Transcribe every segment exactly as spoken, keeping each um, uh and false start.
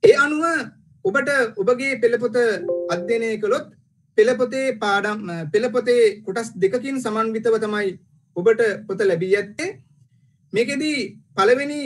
ඒ අනුව ඔබට ඔබගේ පෙළපොත අධ්‍යයනය කළොත් පෙළපොතේ පාඩම් පෙළපොතේ කොටස් දෙකකින් සමන්විතව තමයි ඔබට පොත ලැබී ඇත්තේ. මේකෙදී පළවෙනි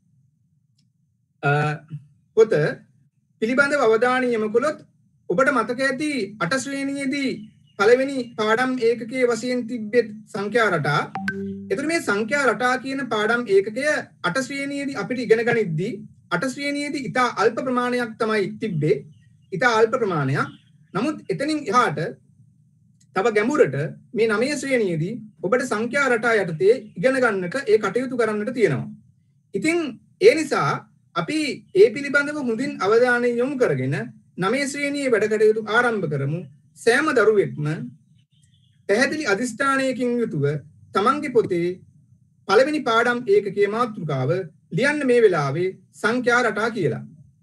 පොත පිළිබඳව අවධානය යොමු කළොත් ඔබට මතක ඇති අට ශ්‍රේණියේදී පළවෙනි පාඩම් ඒකකයේ වශයෙන් තිබෙත් සංඛ්‍යා රටා. එතකොට මේ සංඛ්‍යා රටා කියන පාඩම් ඒකකය අට ශ්‍රේණියේදී අපිට ඉගෙන ගනිද්දී අට ශ්‍රේණියේදී ඉතා අල්ප ප්‍රමාණයක් තමයි තිබ්බේ. ඉතා අල්ප ප්‍රමාණයක්. නමුත් එතනින් එහාට තව ගැඹුරට මේ නවය ශ්‍රේණියේදී ඔබට සංඛ්‍යා රටා යටතේ ඉගෙන ගන්නට ඒ කටයුතු කරන්නට තියෙනවා. ඉතින් ඒ නිසා අපි ඒ පිළිබඳව හොඳින් අවධානය යොමු කරගෙන නවය ශ්‍රේණියේ වැඩ කටයුතු ආරම්භ කරමු. සෑම දරුවෙක්ම පැහැදිලි අධිෂ්ඨානයකින් යුතුව තමන්ගේ පොතේ පළවෙනි පාඩම් ඒකකයේ මාතෘකාව ලියන්න මේ වෙලාවේ සංඛ්‍යා රටා කියලා.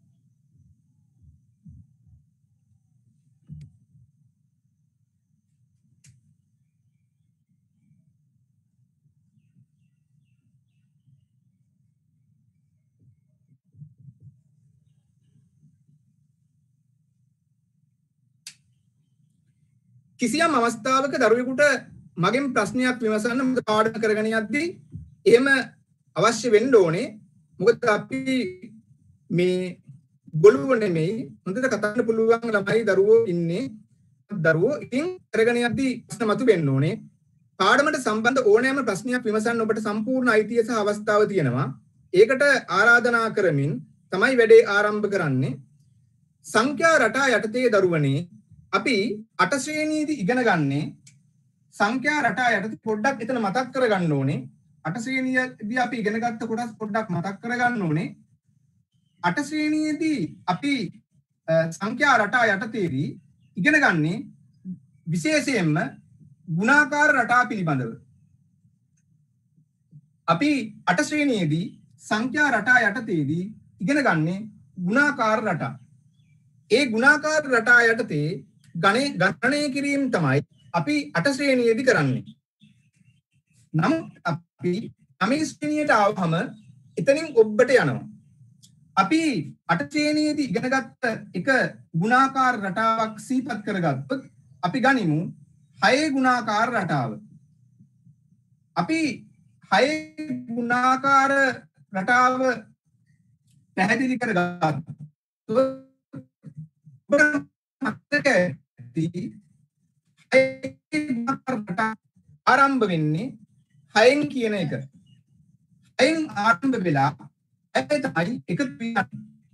කිසියම් අවස්ථාවක දරුවෙකුට මගෙන් ප්‍රශ්නයක් විමසන්න මොකද පාඩම කරගෙන යද්දී එහෙම අවශ්‍ය වෙන්න ඕනේ. මොකද අපි මේ ගොළුව නෙමෙයි හොඳට කතා කරන්න පුළුවන් ළමයි දරුවෝ ඉන්නේ. දරුවෝ ඉතින් කරගෙන යද්දී ප්‍රශ්න මතු වෙන්න ඕනේ. පාඩමට සම්බන්ධ ඕනෑම ප්‍රශ්නයක් විමසන්න ඔබට සම්පූර්ණ අයිතිය සහ අවස්ථාව තියෙනවා. ඒකට ආරාධනා කරමින් තමයි වැඩේ ආරම්භ කරන්නේ. සංඛ්‍යා රටා යටතේ දරුවනේ අපි අට ශ්‍රේණියේදී ඉගෙන ගන්නේ සංඛ්‍යා රටා යටතේ පොඩ්ඩක් එතන මතක් කරගන්න ඕනේ. අට ශ්‍රේණියේදී අපි ඉගෙන ගත්ත කොටස් පොඩ්ඩක් මතක් කරගන්න ඕනේ. අට ශ්‍රේණියේදී අපි සංඛ්‍යා රටා යටතේදී ඉගෙන ගන්නේ විශේෂයෙන්ම ගුණාකාර රටා පිළිබඳව. අපි අට ශ්‍රේණියේදී සංඛ්‍යා රටා යටතේදී ඉගෙන ගන්නේ ගුණාකාර රටා. ඒ ගුණාකාර රටා යටතේ ගණේ ගණනය කිරීම තමයි අපි අට ශ්‍රේණියේදී කරන්නේ. නමුත් අපි නවය ශ්‍රේණියට ආවම එතනින් ඔබට යනවා. අපි අට ශ්‍රේණියේදී ඉගෙන ගත්ත එක ගුණාකාර රටාවක් සිහිපත් කරගත්තොත් අපි ගනිමු හය ගුණාකාර රටාව. අපි හය ගුණාකාර රටාව පැහැදිලි කරගත්තා. ආරම්භ වෙන්නේ හයෙන් කියන එක. හයෙන් ආරම්භ වෙලා ඇයි තමයි එකතු වෙන්නේ.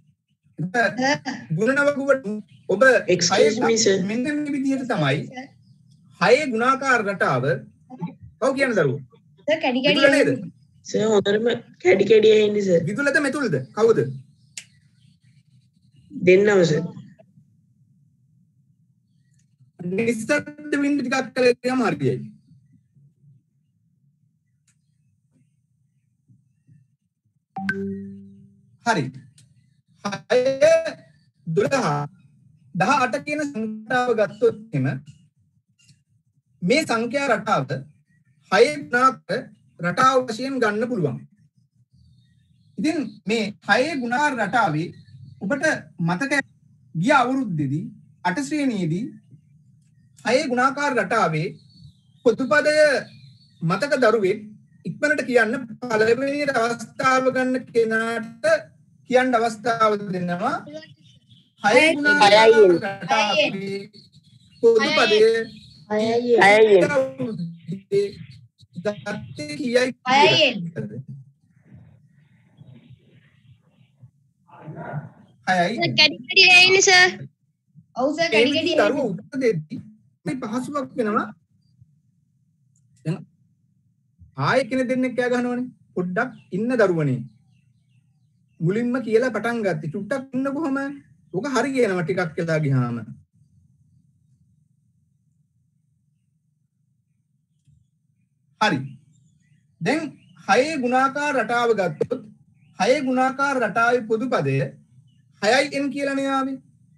ගුණනවගුවට ඔබ මෙන්න මේ විදිහට තමයි හය ගුණාකාර රටාව කවු කියන දරුවෝ. සර් කැඩි කැඩි නේද? සර් හොඳටම කැඩි කැඩි ඇහෙන්නේ සර්. විදුලද මෙතුල්ද කවුද? දෙන්නම සර්. නිස්සද්ද වෙන්න ටිකක් කළා ගියාම හරියයි. හරි. හය දොළහ දහඅට කියන සංඛ්‍යාව ගත්තොත් එම මේ සංඛ්‍යා රටාව හය ගුණාකාර රටාව වශයෙන් ගන්න පුළුවන්. ඉතින් මේ හය ගුණාකාර රටාවේ ඔබට මතක ගිය අවුරුද්දේදී අට ශ්‍රේණියේදී හය ගුණාකාර රටාවේ පොදුපදය මතක දරුවෙක් ඉක්මනට කියන්න පළවෙනි අවස්ථාව ගන්න කෙනාට කියන්න අවස්ථාව දෙනවා. හය ගුණාකාර රටාවේ පොදුපදය හයයි ගත්තේ කීයයි? හයයි. හයයි. කැඩි කැඩි ඇහෙන්නේ සර්. ඔව් සර් කැඩි කැඩි දරුවෝ උත්තර දෙද්දී මේ පහසුවක් වෙනවා. දැන් ආයෙ කෙනෙක් දෙන්නෙක් කෑ ගහනවනේ. පොඩ්ඩක් ඉන්න දරුවනේ. මුලින්ම කියලා පටන් ගත්තී. චුට්ටක් ඉන්න කොහම ඔක හරි කියනවා ටිකක් වෙලා ගියාම. හරි. දැන් හයේ ගුණාකාර රටාව ගත්තොත් හයේ ගුණාකාර රටාවේ පොදුපදය හයයි n කියලානේ ආවේ.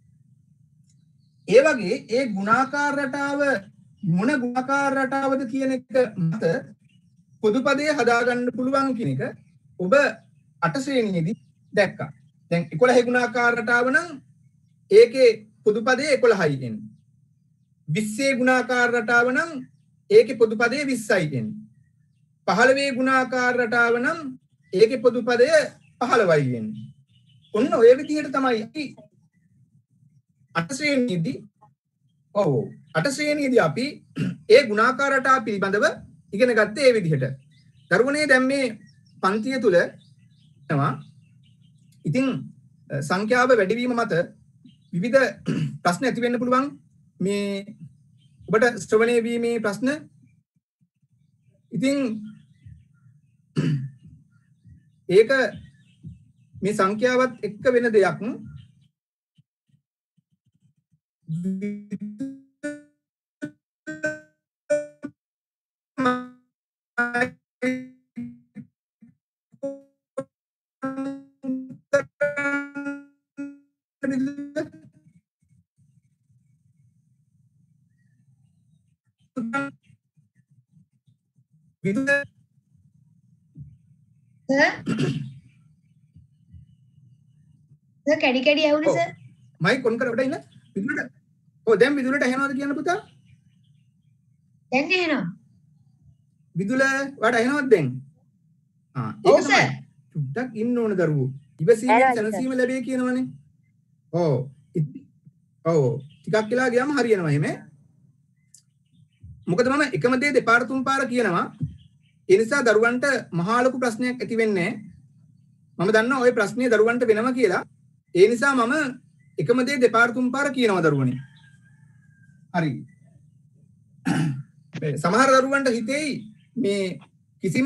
ඒ වගේ ඒ ගුණාකාර රටාව මොන ගුණාකාර රටාවද කියන එක මත පොදුපදය හදාගන්න පුළුවන් කියන එක ඔබ අට ශ්‍රේණියේදී දැක්කා. දැන් එකොළහ ගුණාකාර රටාව නම් ඒකේ පොදු පදේ එකොළහයි එන්නේ. විස්සේ ගුණාකාර රටාව නම් ඒකේ පොදු පදේ විස්සයි එන්නේ. පහළොවේ ගුණාකාර රටාව නම් ඒකේ පොදු පදය පහළොවයි එන්නේ. ඔන්න ඔය විදිහට තමයි අට ශ්‍රේණියේදී ඔව් අට ශ්‍රේණියේදී අපි ඒ ගුණාකාර රටාව පිළිබඳව ඉගෙන ගත්තේ ඒ විදිහට. දරුවනේ දැන් මේ පන්තිය තුල තමයි ඉතින් සංඛ්‍යාව වැඩිවීම මත විවිධ ප්‍රශ්න ඇති වෙන්න පුළුවන්. මේ ඔබට ශ්‍රවණය වීමේ ප්‍රශ්න. ඉතින් ඒක මේ සංඛ්‍යාවත් එක්ක වෙන දෙයක්. සර් සර් කැඩි කැඩි ඇහුනේ සර්. මයික් ඔන් කර උඩ ඉන්න. විදුලට ඔව් දැන් විදුලට ඇහෙනවද කියන්න පුතා? දැන් ඇහෙනවා. විදුල වට ඇහෙනවද දැන්? ආ ඔව් ඒක සර්. තමයි. චුට්ටක් ඉන්න ඕන දරුවෝ. ඉවසීමෙන් සැනසීම ලැබේ කියනවනේ. ඔව්. ඔව්. ටිකක් වෙලා ගියාම හරියනවා එහෙම. මොකද මම එකම දේ දෙපාර තුන් පාර කියනවා. ඒ නිසා දරුවන්ට මහා ලොකු ප්‍රශ්නයක් ඇති වෙන්නේ නැහැ. මම දන්නවා ওই ප්‍රශ්නේ දරුවන්ට වෙනවා කියලා. ඒ නිසා මම එකම දේ දෙපාර තුන් පාර කියනවා දරුවනේ. හරි. සමහර දරුවන්ට හිතෙයි මේ කිසිම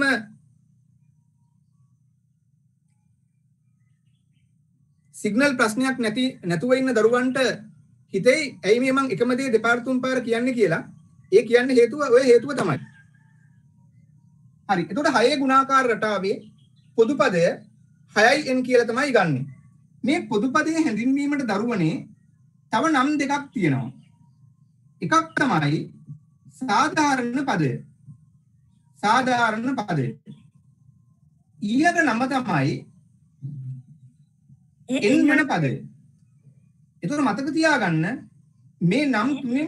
සිග්නල් ප්‍රශ්නයක් නැති නැතුව ඉන්න දරුවන්ට හිතෙයි ඇයි මේ මං එකම දේ දෙපාර තුන් පාර කියන්නේ කියලා. ඒ කියන්නේ හේතුව ඔය හේතුව තමයි. හරි. එතකොට හයේ ගුණාකාර රටාවේ පොදු පදය හයයි n කියලා තමයි ගන්නෙ. මේ පොදු පදයේ හැඳින්වීමට දරුවනේ තව නම් දෙකක් තියෙනවා. එකක් තමයි සාධාරණ පදය. සාධාරණ පදය. ඊළඟ නම තමයි n වන පදය. එතකොට මතක තියාගන්න මේ නම් තුනෙන්ම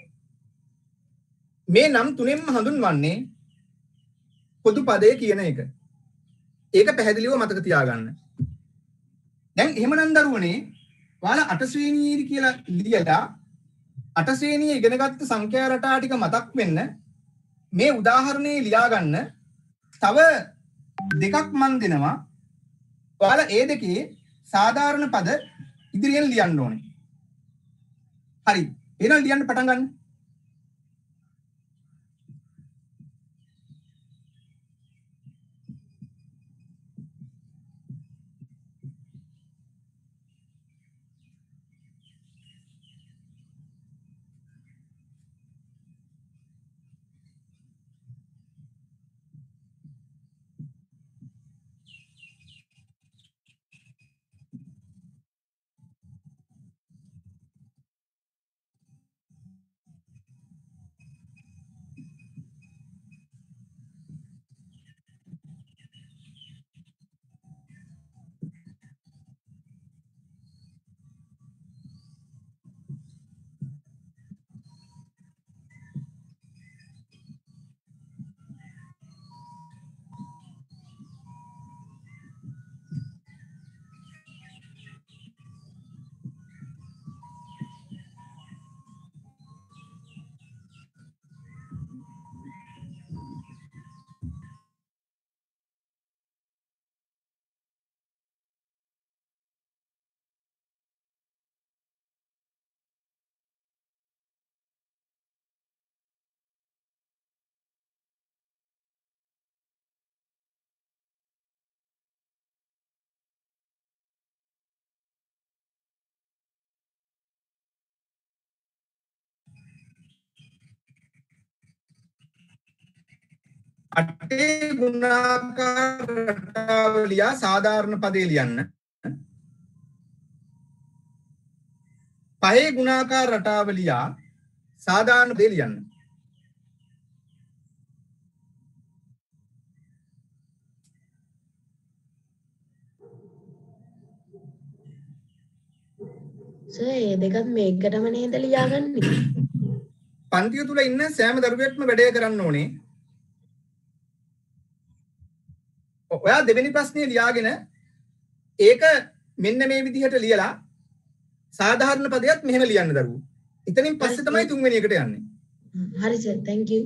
මේ නම් තුනෙන්ම හඳුන්වන්නේ පොදු පදය කියන එක. ඒක පැහැදිලිව මතක තියාගන්න. දැන් එහෙමනම් දරුවනේ ඔයාලා අට ශ්‍රේණියේදී කියලා ලියලා අට ශ්‍රේණියේ ඉගෙනගත්තු සංඛ්‍යා රටා ටික මතක් වෙන්න මේ උදාහරණේ ලියා ගන්න. තව දෙකක් මන් දෙනවා. ඔයාලා ඒ දෙකේ සාධාරණ පද ඉදිරියෙන් ලියන්න ඕනේ. හරි. එහෙනම් ලියන්න පටන් ගන්න. අටේ ගුණාකාර රටාව ලියා සාධාරණ පදේ ලියන්න. පහේ ගුණාකාර රටාව ලියා සාධාරණ පදේ ලියන්න. සර් ඒ දෙකත් මේකටම නේද ලියාගන්නේ? පන්තිය තුල ඉන්න සෑම දරුවෙක්ම වැඩේ කරන්න ඕනේ. ඔයා දෙවෙනි ප්‍රශ්නේ ලියාගෙන ඒක මෙන්න මේ විදිහට ලියලා සාධාරණ පදයක් මෙහෙම ලියන්න දරුවෝ. එතනින් පස්සේ තමයි තුන්වෙනි එකට යන්නේ. හරි සර් thank you.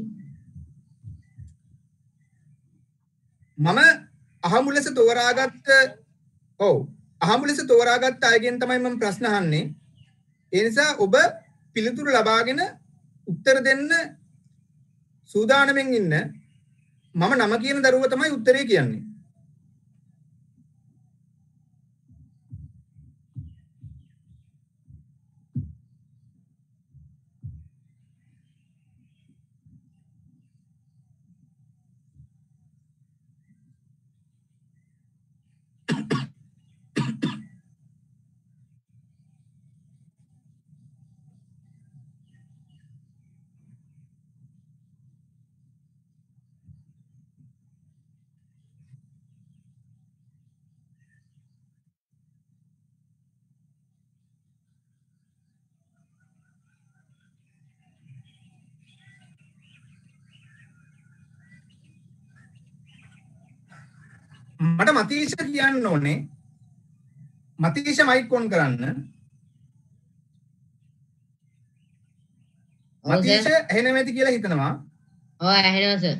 මම අහමු ලෙස තෝරාගත්ත ඔව් අහමු ලෙස තෝරාගත්ත අයගෙන් තමයි මම ප්‍රශ්න අහන්නේ. ඒ නිසා ඔබ පිළිතුරු ලබාගෙන උත්තර දෙන්න සූදානම්ෙන් ඉන්න. මම නම කියන දරුව තමයි උත්තරේ කියන්නේ. මට මතීෂ කියන්න ඕනේ. මතීෂ මයික් ඔන් කරන්න. මතීෂ ඇහෙනවද කියලා හිතනවා. ඔව් ඇහෙනවා සර්.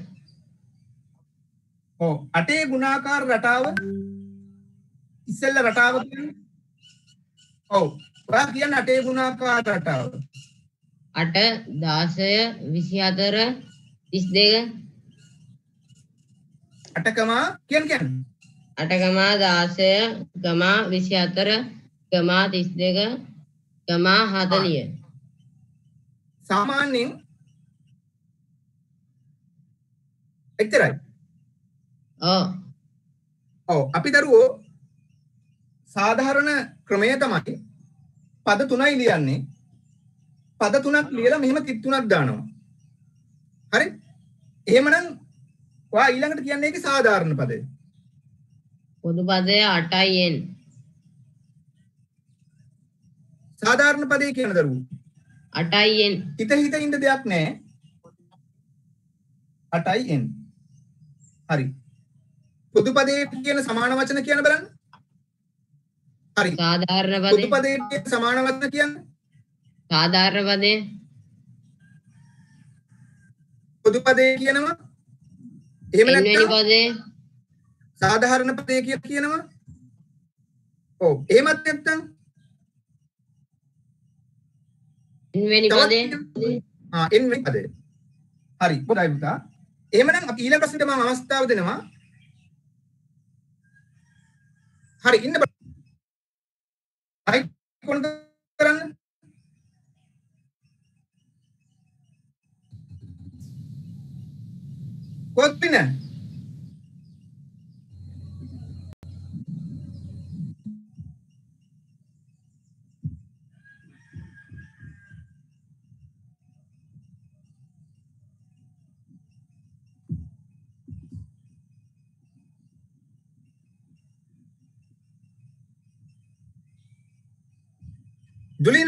ඔව් අටේ ගුණාකාර රටාව ඉස්සෙල්ල රටාව කියන්නේ. ඔව් ඔයා කියන්නේ අටේ ගුණාකාර රටාව. අට දාසය විසිහතර තිස්දෙක අටකමා කියන්න කියන්නේ. අටකමා දාසය ගමා විසිහතර ගමා තිස්දෙක ගමා හතලිය. සාමාන්‍යයෙන් එච්චරයි. ඔව් ඔව් අපි දරුවෝ සාධාරණ ක්‍රමය තමයි පද තුනයි ලියන්නේ. පද තුනක් ලියලා මෙහෙම තිත් තුනක් දානවා. හරි? එහෙමනම් ඔයා ඊළඟට කියන්නේ ඒකේ සාධාරණ පදය. පොදු පදය අටයි n. සාධාරණ පදේ කියන දරුවෝ අටයි n. හිත හිත ඉන්න දෙයක් නැහැ. අටයි n. හරි. පොදු පදේ කියන සමාන වචන කියන බලන්න. හරි. සාධාරණ පොදු පදේ පදේ කියන සමාන වචන කියන්නේ සාධාරණ පදේ පොදු පදේ කියනවා. එහෙම n වෙනි නැත්නම් පදේ සාධාරණ පදේ කියලා කියනවා. ඔව් එහෙමත් නැත්නම් n වෙනි පදේ ආ n වෙනි පදේ. හරි. හොඳයි පුතා. එහෙමනම් අපි ඊළඟ ප්‍රශ්නෙට මම අවස්ථාව දෙනවා. හරි ඉන්න බලන්න. හරි කොහොමද කරන්න? කොත්තින දුලින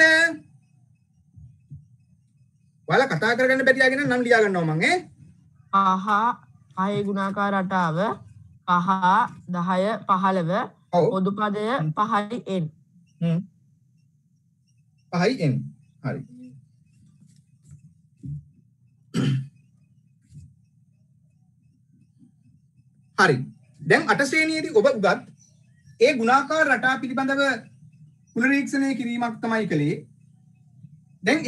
ඔයාලා කතා කරගන්න බැරි ආගෙන නම් ලියා ගන්නවා මං ඈ. කහ පහේ ගුණාකාර රටාව කහ දහය පහළව ඔව්. පොදු පදය පහයි n. හ්ම්. පහයි n. හරි. හරි. දැන් අට ශ්‍රේණියේදී ඔබ උගත් ඒ ගුණාකාර රටා පිළිබඳව පුනරීක්ෂණය කිරීමක් තමයි කළේ. දැන්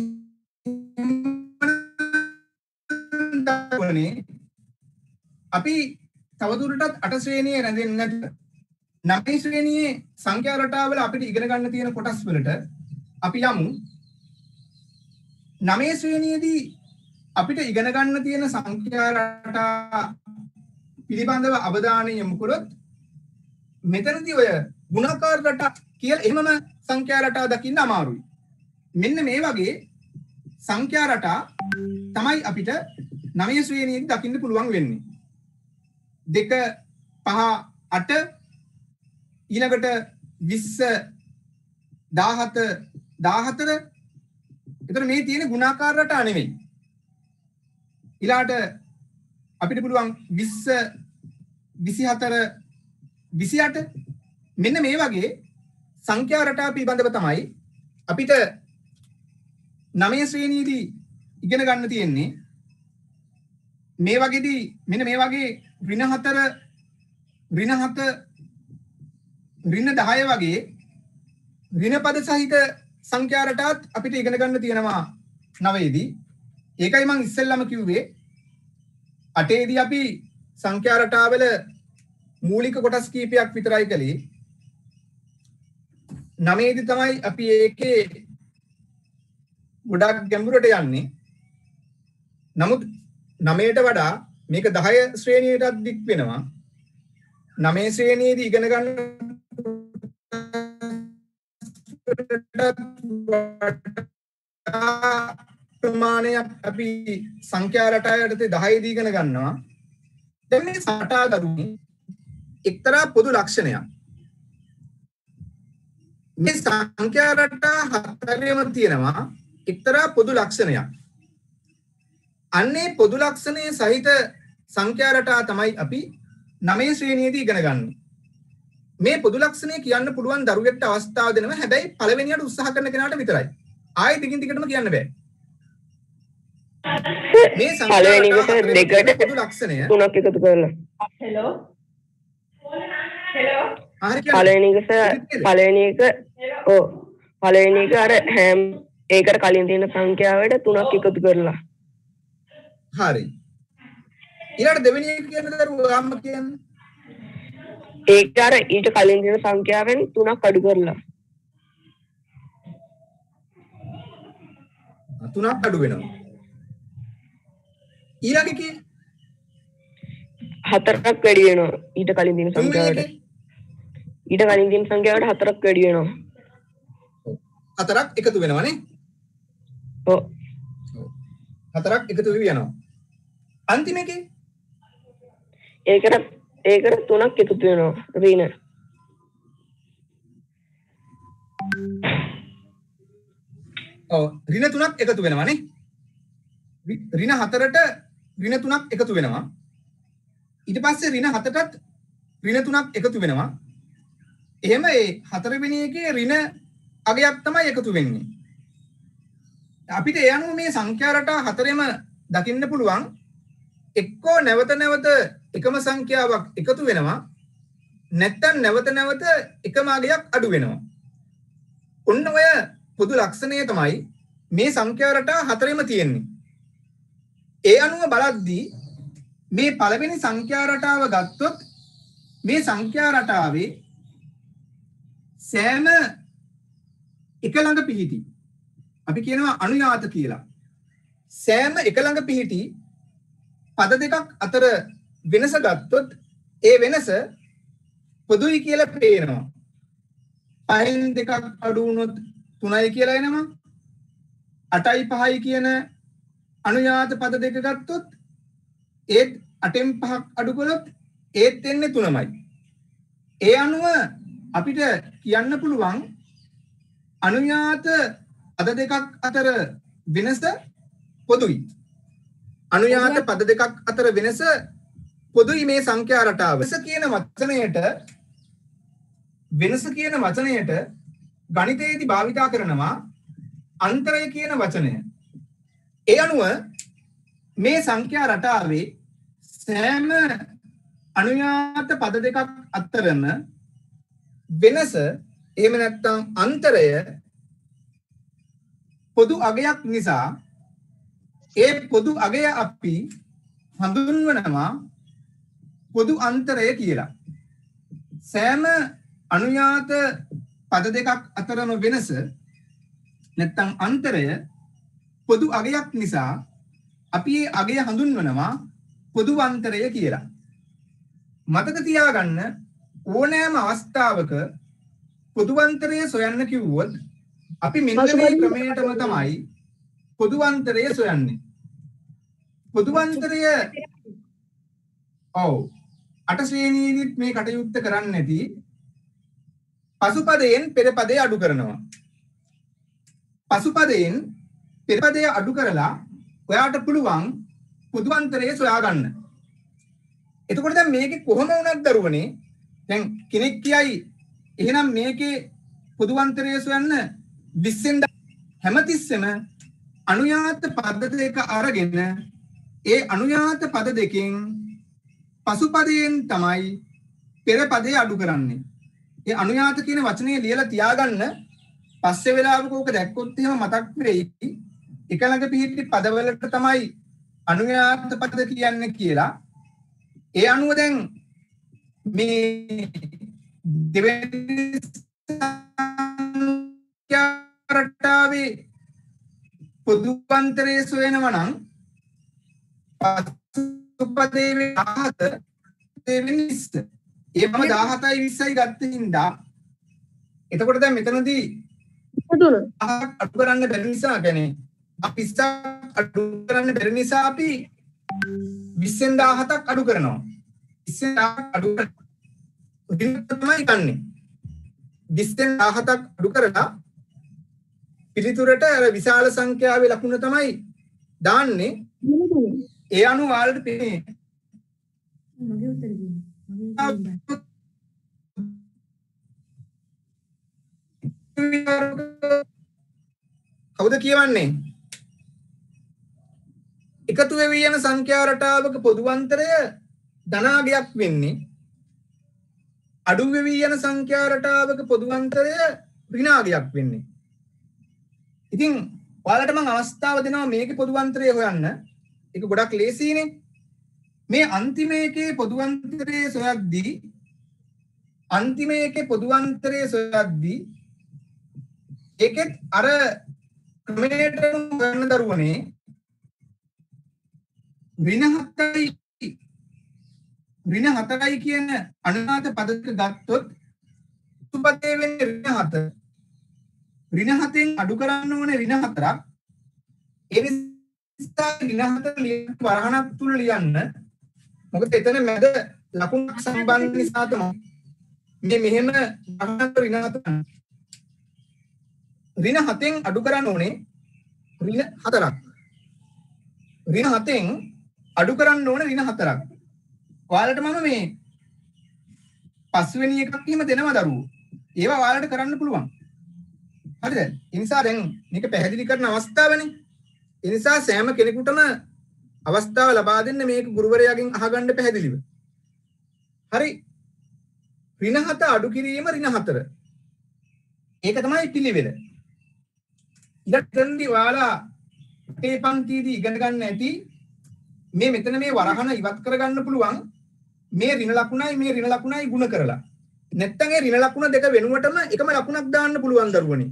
අපි තවදුරටත් අට ශ්‍රේණියේ රැඳෙන්නට නවය ශ්‍රේණියේ සංඛ්‍යා රටාවල අපිට ඉගෙන ගන්න තියෙන කොටස් වලට අපි යමු. නවය ශ්‍රේණියේදී අපිට ඉගෙන ගන්න තියෙන සංඛ්‍යා රටා පිළිබඳව අවධානය යොමු කළොත් මෙතනදී ඔය ගුණාකාර රටා කියලා එහෙමම සංඛ්‍යා රටා දකින්න අමාරුයි. මෙන්න මේ වගේ සංඛ්‍යා රටා තමයි අපිට නවය ශ්‍රේණියේදී දකින්න පුළුවන් වෙන්නේ. දෙක පහ අට ඊළඟට විස්ස දාහත දාහතර එතන මේ තියෙන ගුණාකාර රටා නෙමෙයි. ඊළාට අපිට පුළුවන් විස්ස විසිහතර විසිඅට මෙන්න මේ වගේ සංඛ්‍යා රටා පිළිබඳව තමයි අපිට නවය ශ්‍රේණියේදී ඉගෙන ගන්න තියෙන්නේ. මේ වගේදී මෙන්න මේ වගේ ඍණ හතර ඍණ හත ඍණ දහය වගේ ඍණ පද සහිත සංඛ්‍යා රටාත් අපිට ඉගෙන ගන්න තියෙනවා නවයේදී. ඒකයි මම ඉස්සෙල්ලාම කිව්වේ අටේදී අපි සංඛ්‍යා රටාවල මූලික කොටස් කීපයක් විතරයි කළේ. නවයේදී තමයි අපි ඒකේ ගොඩක් ගැඹුරට යන්නේ. නමුත් නවයට වඩා මේක දහය ශ්‍රේණියටත් දික් වෙනවා. නවය ශ්‍රේණියේදී ඉගෙන ගන්න ප්‍රමාණයක් අපි සංඛ්‍යා රටා යටතේ දහයේදී ඉගෙන ගන්නවා. දැන් මේ රටා දරුනේ එක්තරා පොදු ලක්ෂණයක්. මේ සංඛ්‍යා රටා හතරෙම තියෙනවා එක්තරා පොදු ලක්ෂණයක්. අන්නේ පොදු ලක්ෂණයේ සහිත සංඛ්‍යා රටා තමයි අපි නවය ශ්‍රේණියේදී ඉගෙන ගන්න. මේ පොදු ලක්ෂණය කියන්න පුළුවන් දරුවෙක්ට අවස්ථාව දෙනවා. හැබැයි පළවෙනියට උත්සාහ කරන කෙනාට විතරයි. ආයෙ දිගින් දිගටම කියන්න බෑ. මේ සංඛ්‍යා රටා දෙකට පොදු ලක්ෂණය තුනක් එකතු කරලා. හෙලෝ හෙලෝ හරි පළවෙනි එක පළවෙනි එක ඔව් පළවෙනි එක අර හැම ඒකට කලින් තියෙන සංඛ්‍යාවට තුනක් එකතු කරලා. හරි. ඊළඟ දෙවෙනි එක කියන දරුවා අම්ම කියන්නේ ඒක අර ඊට කලින් තියෙන සංඛ්‍යාවෙන් තුනක් අඩු කරලා. තුනක් අඩු වෙනවා. ඊළඟ එකේ හතරක් වැඩි වෙනවා ඊට කලින් තියෙන සංඛ්‍යාවට. ඊට කලින් තියෙන සංඛ්‍යාවට හතරක් වැඩි වෙනවා. හතරක් එකතු වෙනවනේ. ඔව්. හතරක් එකතු වෙවි යනවා. අන්තිම එකේ ඒකට ඒකට තුනක් එකතු වෙනවා ඍණ. ඔව් ඍණ තුනක් එකතු වෙනවනේ. ඍණ හතරට ඍණ තුනක් එකතු වෙනවා. ඊට පස්සේ ඍණ හතටත් ඍණ තුනක් එකතු වෙනවා. එහෙම ඒ හතරවෙනි එකේ ඍණ අගයක් තමයි එකතු වෙන්නේ. අපිට ඒ අනුව මේ සංඛ්‍යා රටා හතරෙම දකින්න පුළුවන් එක්කෝ නැවත නැවත එකම සංඛ්‍යාවක් එකතු වෙනවා නැත්නම් නැවත නැවත එකම අගයක් අඩු වෙනවා. ඔන්න ඔය පොදු ලක්ෂණය තමයි මේ සංඛ්‍යා රටා හතරෙම තියෙන්නේ. ඒ අනුව බලද්දී මේ පළවෙනි සංඛ්‍යා රටාව ගත්තොත් මේ සංඛ්‍යා රටාවේ සෑම එක ළඟ පිහිටි අපි කියනවා අනුයාත කියලා. සෑම එක ළඟ පිහිටි පද දෙකක් අතර වෙනස ගත්තොත් ඒ වෙනස පොදුයි කියලා පේනවා. පහෙන් දෙකක් අඩු වුණොත් තුනයි කියලා එනවා. අටයි පහයි කියන අනුයාත පද දෙක ගත්තොත් ඒත් අටෙන් පහක් අඩු කළොත් ඒත් එන්නේ තුනමයි. ඒ අනුව අපිට කියන්න පුළුවන් අනුයාත පද දෙකක් අතර වෙනස පොදුයි. අනුයාත පද දෙකක් අතර වෙනස පොදුයි මේ සංඛ්‍යා රටාව. වෙනස කියන වචනයට වෙනස කියන වචනයට ගණිතයේදී භාවිතා කරනවා අන්තරය කියන වචනය. ඒ අනුව මේ සංඛ්‍යා රටාවේ සෑම අනුයාත පද දෙකක් අතරම වෙනස එහෙම නැත්නම් අන්තරය පොදු අගයක් නිසා ඒ පොදු අගය අපි හඳුන්වනවා පොදු අන්තරය කියලා. සෑම අනුයාත පද දෙකක් අතරම වෙනස නැත්නම් අන්තරය පොදු අගයක් නිසා අපි ඒ අගය හඳුන්වනවා පොදු අන්තරය කියලා. මතක තියාගන්න ඕනෑම අවස්ථාවක පොදු අන්තරය සොයන්න කිව්වොත් අපි මෙන්න මේ ක්‍රමයටම තමයි පොදු අන්තරය සොයන්නේ. පොදු අන්තරය ඔව් අට ශ්‍රේණියේදීත් මේ කටයුත්ත කරන්නේ නැති පසුපදයෙන් පෙර පදේ අඩු කරනවා. පසුපදයෙන් පෙරපදය අඩු කරලා ඔයාට පුළුවන් පොදු අන්තරය සොයා ගන්න. එතකොට දැන් මේකේ කොහොම වුණත් දරුවනේ දැන් කෙනෙක් කියයි එහෙනම් මේකේ පොදු අන්තරය සොයන්න විස්සෙන් හැමතිස්සෙම අනුයාත පද දෙක අරගෙන ඒ අනුයාත පද දෙකෙන් පසුපදයෙන් තමයි පෙර පදේ අඩු කරන්නේ. ඒ අනුයාත කියන වචනේ ලියලා තියාගන්න. පස්සේ වෙලාවක ඕක දැක්කොත් එහෙම මතක් වෙයි. එක ළඟ පිහිටි පදවලට තමයි අනුයාත පද කියන්නේ කියලා. ඒ අනුව දැන් මේ දෙවෙනි රටාවේ පොදු අන්තරය සොයනවා නම් පසුපදේ දහහත දෙවෙනි විස්ස ඒ මම දහහතයි විස්සයි ගත්ත හින්දා එතකොට දැන් මෙතනදී අඩු කරන්න බැරි නිසා කියන්නේ අපි විස්සක් අඩු කරන්න බැරි නිසා අපි විස්සෙන් දහහතක් අඩු කරනවා. විස්සෙන් දහහක් අඩු කරලා තමයි ගන්නෙ. විස්සෙන් දහහතක් අඩු කරලා පිළිතුරට අර විශාල සංඛ්‍යාවේ ලකුණ තමයි දාන්නේ. ඒ අනුව වලට පේන්නේ මගේ උත්තර දෙන්න. කවුද කියවන්නේ? එකතු වෙවි යන සංඛ්‍යා රටාවක පොදු අන්තරය ධනාගයක් වෙන්නේ. අඩු වෙවි යන සංඛ්‍යා රටාවක පොදු අන්තරය ඍණාගයක් වෙන්නේ. ඉතින් ඔයාලට මම අවස්ථාව දෙනවා මේකේ පොදු අන්තරය හොයන්න. ඒක ගොඩක් ලේසියිනේ. මේ අන්තිම එකේ පොදු අන්තරය සොයද්දී අන්තිම එකේ පොදු අන්තරය සොයද්දී ඒකෙත් අර ක්‍රමයට ගන්න දරුවනේ ඍණ හතයි ඍණ හතරයි කියන අනුනාත පදක ගත්තොත් සුපතේ වෙන්නේ ඍණ හත. ඍණ හතෙන් අඩු කරන්න ඕනේ ඍණ හතරක්. ඒ නිසා ඍණ හතර ලියන්න වරහණක් තුල ලියන්න. මොකද එතන මැද ලකුණක් සම්බන්ධ නිසා තමයි මේ මෙහෙම වරහණක් ඍණ හතර. ඍණ හතෙන් අඩු කරන්න ඕනේ ඍණ හතරක්. ඍණ හතෙන් අඩු කරන්න ඕනේ ඍණ හතරක්. ඔයාලට මම මේ පස්වෙනි එකක් එහෙම දෙනවා දරුවෝ. ඒවා ඔයාලට කරන්න පුළුවන්. හරිද? ඒ නිසා දැන් මේක පැහැදිලි කරන අවස්ථාවනේ. ඒ නිසා සෑම කෙනෙකුටම අවස්ථාව ලබා දෙන්න මේක ගුරුවරයාගෙන් අහගන්න පැහැදිලිව. හරි. ඍණ හත අඩු කිරීම ඍණ හතර. ඒක තමයි පිළිවෙල. ඊටදී ඔයාලා මේ පන්තියේදී ඉගෙන ගන්න ඇති මේ මෙතන මේ වරහන ඉවත් කරගන්න පුළුවන් මේ ඍණ ලකුණයි මේ ඍණ ලකුණයි ගුණ කරලා. නැත්තම් ඒ ඍණ ලකුණ දෙක වෙනුවටම එකම ලකුණක් දාන්න පුළුවන් දරුවනේ.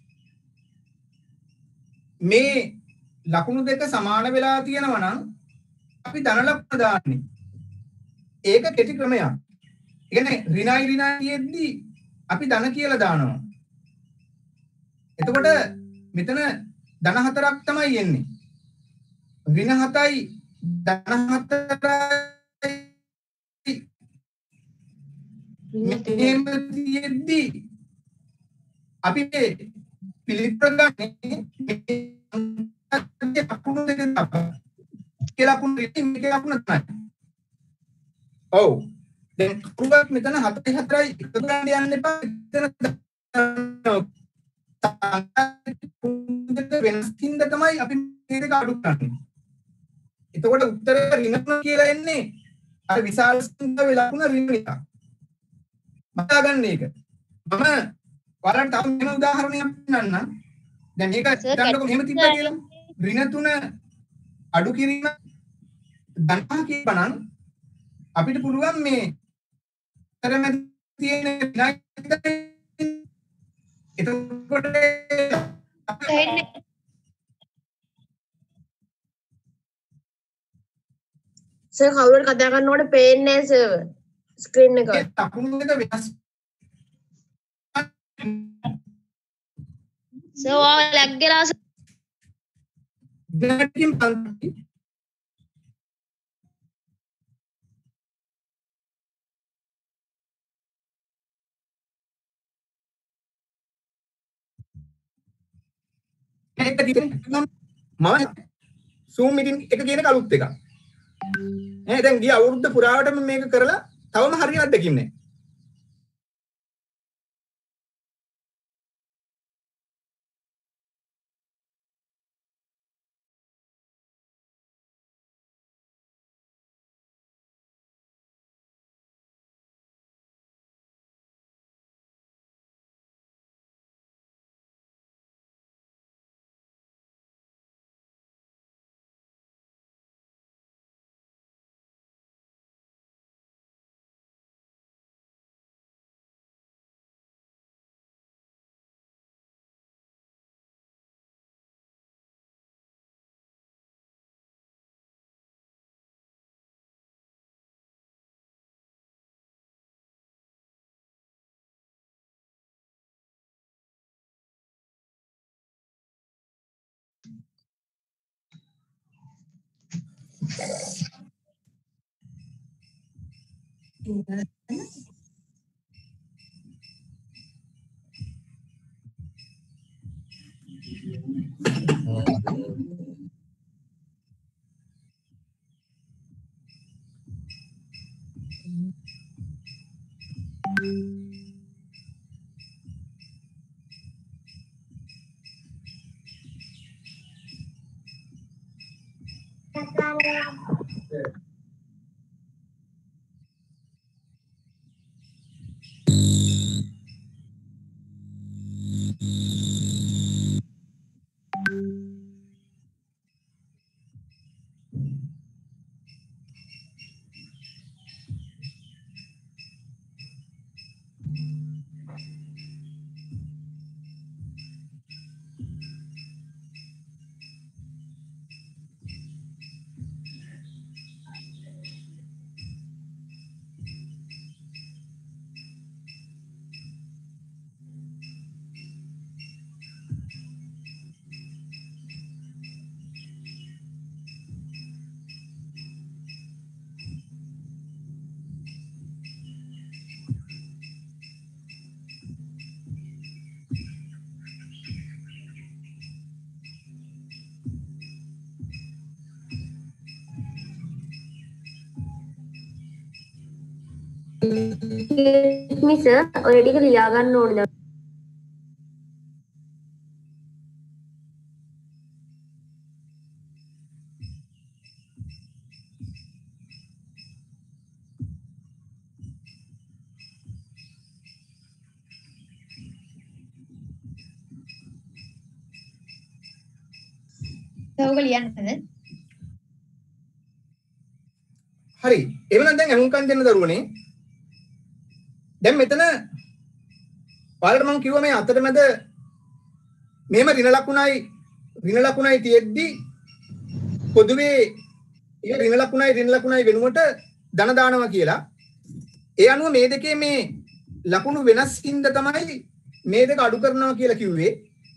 මේ ලකුණු දෙක සමාන වෙලා තියෙනවා නම් අපි ධන ලකුණ දාන්නේ. ඒක කෙටි ක්‍රමයක්. ඒ කියන්නේ ඍණයි ඍණයි කියද්දි අපි ධන කියලා දානවා. එතකොට මෙතන ධන හතරක් තමයි එන්නේ. ඍණ හතයි ධන හතරයි මෙහෙම තියෙද්දි අපි මේ පිළිතුර ගන්නේ මේ ලකුණු දෙක තමයි. ඒ ලකුණු දෙක මේක ලකුණ තමයි. ඔව්. දැන් කුරුවක් මෙතන හතයි හතරයි එකතු කරන්න යන්න එපා. මෙතන වෙනස් හින්ද තමයි අපි මේ දෙක අඩු කරන්නේ. එතකොට උත්තරය ඍණ කියලා එන්නේ අර විශාල සංඛ්‍යාවේ ලකුණ ඍණ නිසා. මතක ගන්න ඒක. මම ඔයාලට තව වෙන උදාහරණයක් පෙන්නන්නම්. දැන් මේක හිතන්නකො මෙහෙම තිබ්බා කියලා. ඍණ තුන අඩු කිරීම ධන කියපනම් අපිට පුළුවන් මේ තරමැද තියෙන ඍණ එතකොට සර් කවුරුත් කතා කරනකොට පේන්නේ නැහැ සර්වර් ස්ක්‍රීන් එක. ලකුණු දෙක වෙනස් සර් ඔය ලැග් ගලා දැනකින් පන්ති ඒක තියෙන්නේ මම Zoom meeting එක කියන කලුත් එක. ඈ දැන් ගිය අවුරුද්ද පුරාවටම මේක කරලා තවම හරියට අත්දැකීම් නැහැ. මිස ඔය ටික ලියා ගන්න ඕනේ. ඔක ලියන්නද? හරි. එවනම් දැන් අහුම්කම් දෙන්න දරුවනේ. දැන් මෙතන ඔයාලට මම කිව්වා මේ අතරමැද මෙහෙම ඍණ ලකුණයි ඍණ ලකුණයි තියෙද්දි පොදුවේ ඒ ඍණ ලකුණයි ඍණ ලකුණයි වෙනුවට ධන දානවා කියලා. ඒ අනුව මේ දෙකේ මේ ලකුණු වෙනස් හින්දා තමයි මේ දෙක අඩු කරනවා කියලා කිව්වේ.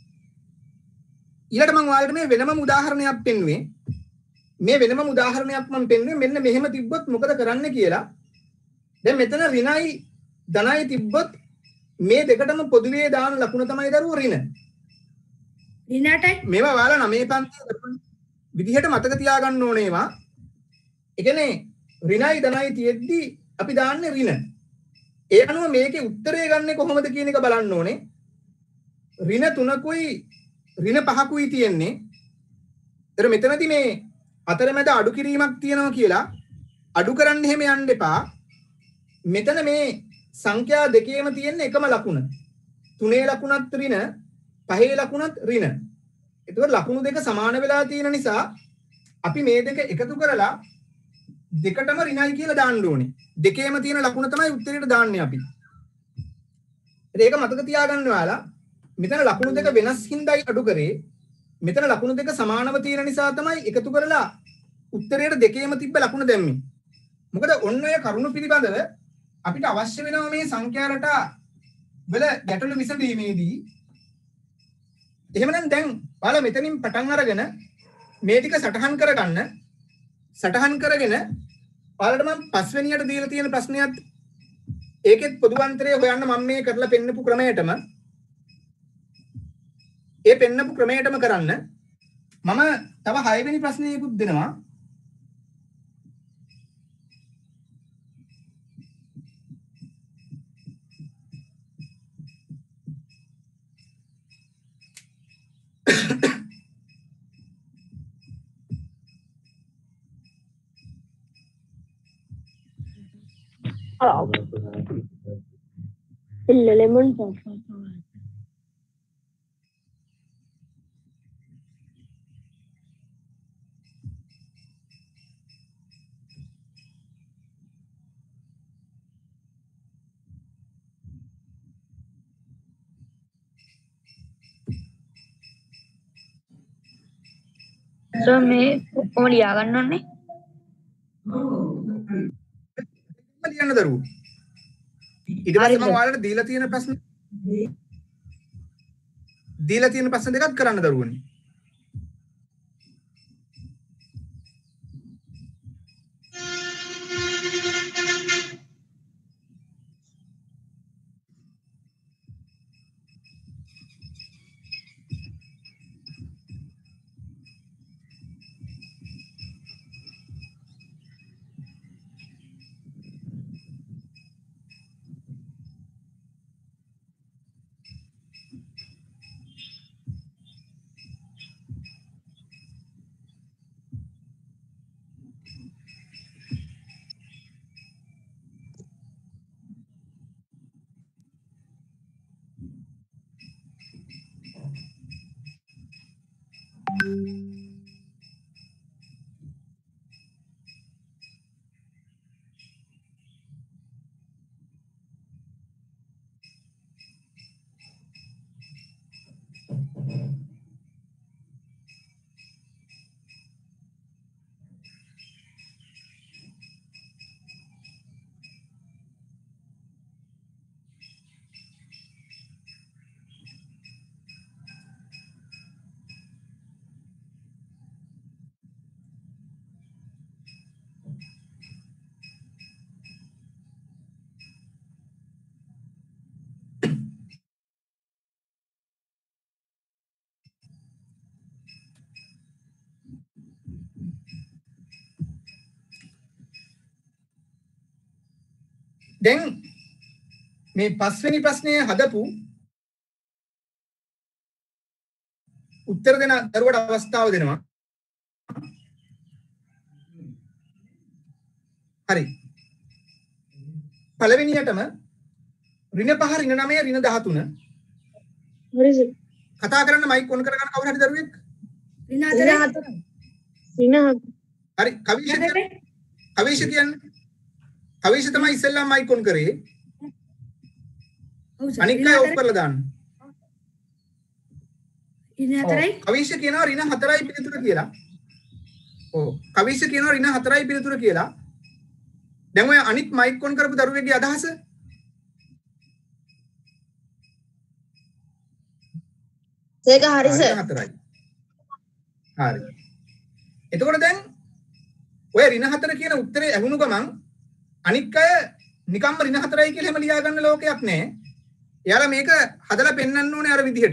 ඊළඟට මම ඔයාලට මේ වෙනම උදාහරණයක් පෙන්නුවේ. මේ වෙනම උදාහරණයක් මම පෙන්නුවේ මෙන්න මෙහෙම තිබ්බොත් මොකද කරන්න කියලා. දැන් මෙතන ඍණයි ධනයි තිබ්බොත් මේ දෙකටම පොදුවේ දාන ලකුණ තමයි දරුවෝ ඍණ. ඍණටයි මේවා ඔයාලා නවයේ පන්තියේ විදිහට මතක තියාගන්න ඕනේ ඒවා. ඒ කියන්නේ ඍණයි ධනයි තියෙද්දි අපි දාන්නේ ඍණ. ඒ අනුව මේකේ උත්තරය ගන්නෙ කොහොමද කියන එක බලන්න ඕනේ. ඍණ තුනකුයි ඍණ පහකුයි තියෙන්නේ. ඒතර මෙතනදී මේ අතරමැද අඩු කිරීමක් තියෙනවා කියලා අඩු කරන්න එහෙම යන්න එපා. මෙතන මේ සංඛ්‍යා දෙකේම තියෙන එකම ලකුණ. තුනේ ලකුණත් ඍණ, පහේ ලකුණත් ඍණ. එතකොට ලකුණු දෙක සමාන වෙලා තියෙන නිසා අපි මේ දෙක එකතු කරලා දෙකටම ඍණයි කියලා දාන්න ඕනේ. දෙකේම තියෙන ලකුණ තමයි උත්තරේට දාන්නේ අපි. ඒක මතක තියාගන්න ඔයාලා. මෙතන ලකුණු දෙක වෙනස් හින්දායි අඩු කරේ. මෙතන ලකුණු දෙක සමානව තියෙන නිසා තමයි එකතු කරලා උත්තරේට දෙකේම තිබ්බ ලකුණ දැම්මේ. මොකද ඔන්න ඔය කරුණු පිළිබඳව අපිට අවශ්‍ය වෙනවා මේ සංඛ්‍යා රටා වල ගැටලු විසඳීමේදී. එහෙමනම් දැන් ඔයාලා මෙතනින් පටන් අරගෙන මේ ටික සටහන් කරගන්න. සටහන් කරගෙන ඔයාලට මම පස්වෙනියට දීලා තියෙන ප්‍රශ්නයත් ඒකෙත් පොදු අන්තරය හොයන්න මම මේ කරලා පෙන්නපු ක්‍රමයටම ඒ පෙන්නපු ක්‍රමයටම කරන්න. මම තව හය වෙනි ප්‍රශ්නයකුත් දෙනවා. இல்ல லெமன் සර් මේ කොහොම ලියා ගන්න ඕනේ? ලියන්න දරුවෝ. ඊට පස්සේ මම ඔයාලට දීලා තියෙන ප්‍රශ්න දීලා තියෙන ප්‍රශ්න දෙකක් කරන්න දරුවනේ. දැන් මේ පස්වෙනි ප්‍රශ්නය හදපු උත්තර දෙන දරුවට අවස්ථාව දෙනවා. හරි. පළවෙනියටම ඍණ පහ ඍණ නවය ඍණ දහතුන What is it? කතා කරන්න මයික් ඔන් කරගන්න කවුරු හරි දරුවෙක්? ඍණ හතරයි. ඍණ හරි. කවිෂ කියන්නේ කවිෂ කියන්නේ කවිෂ තමයි ඉස්සෙල්ලාම මයික් ඔන් කරේ. ඔව් සර්. අනික් අය ඔෆ් කරලා දාන්න. ඍණ හතරයි. කවිෂ කියනවා ඍණ හතරයි පිළිතුර කියලා. ඔව්. කවිෂ කියනවා ඍණ හතරයි පිළිතුර කියලා. දැන් ඔය අනිත් මයික් ඔන් කරපු දරුවෙක්ගේ අදහස ඒක හරි සර්. හතරයි. හරි. එතකොට දැන් ඔය ඍණ හතර කියන උත්තරේ ඇහුණු ගමන් අනික් අය නිකම්ම ඍණ හතරයි කියලා හැම ලියා ගන්න ලෝකයක් නැහැ. එයාලා මේක හදලා පෙන්වන්න ඕනේ අර විදිහට.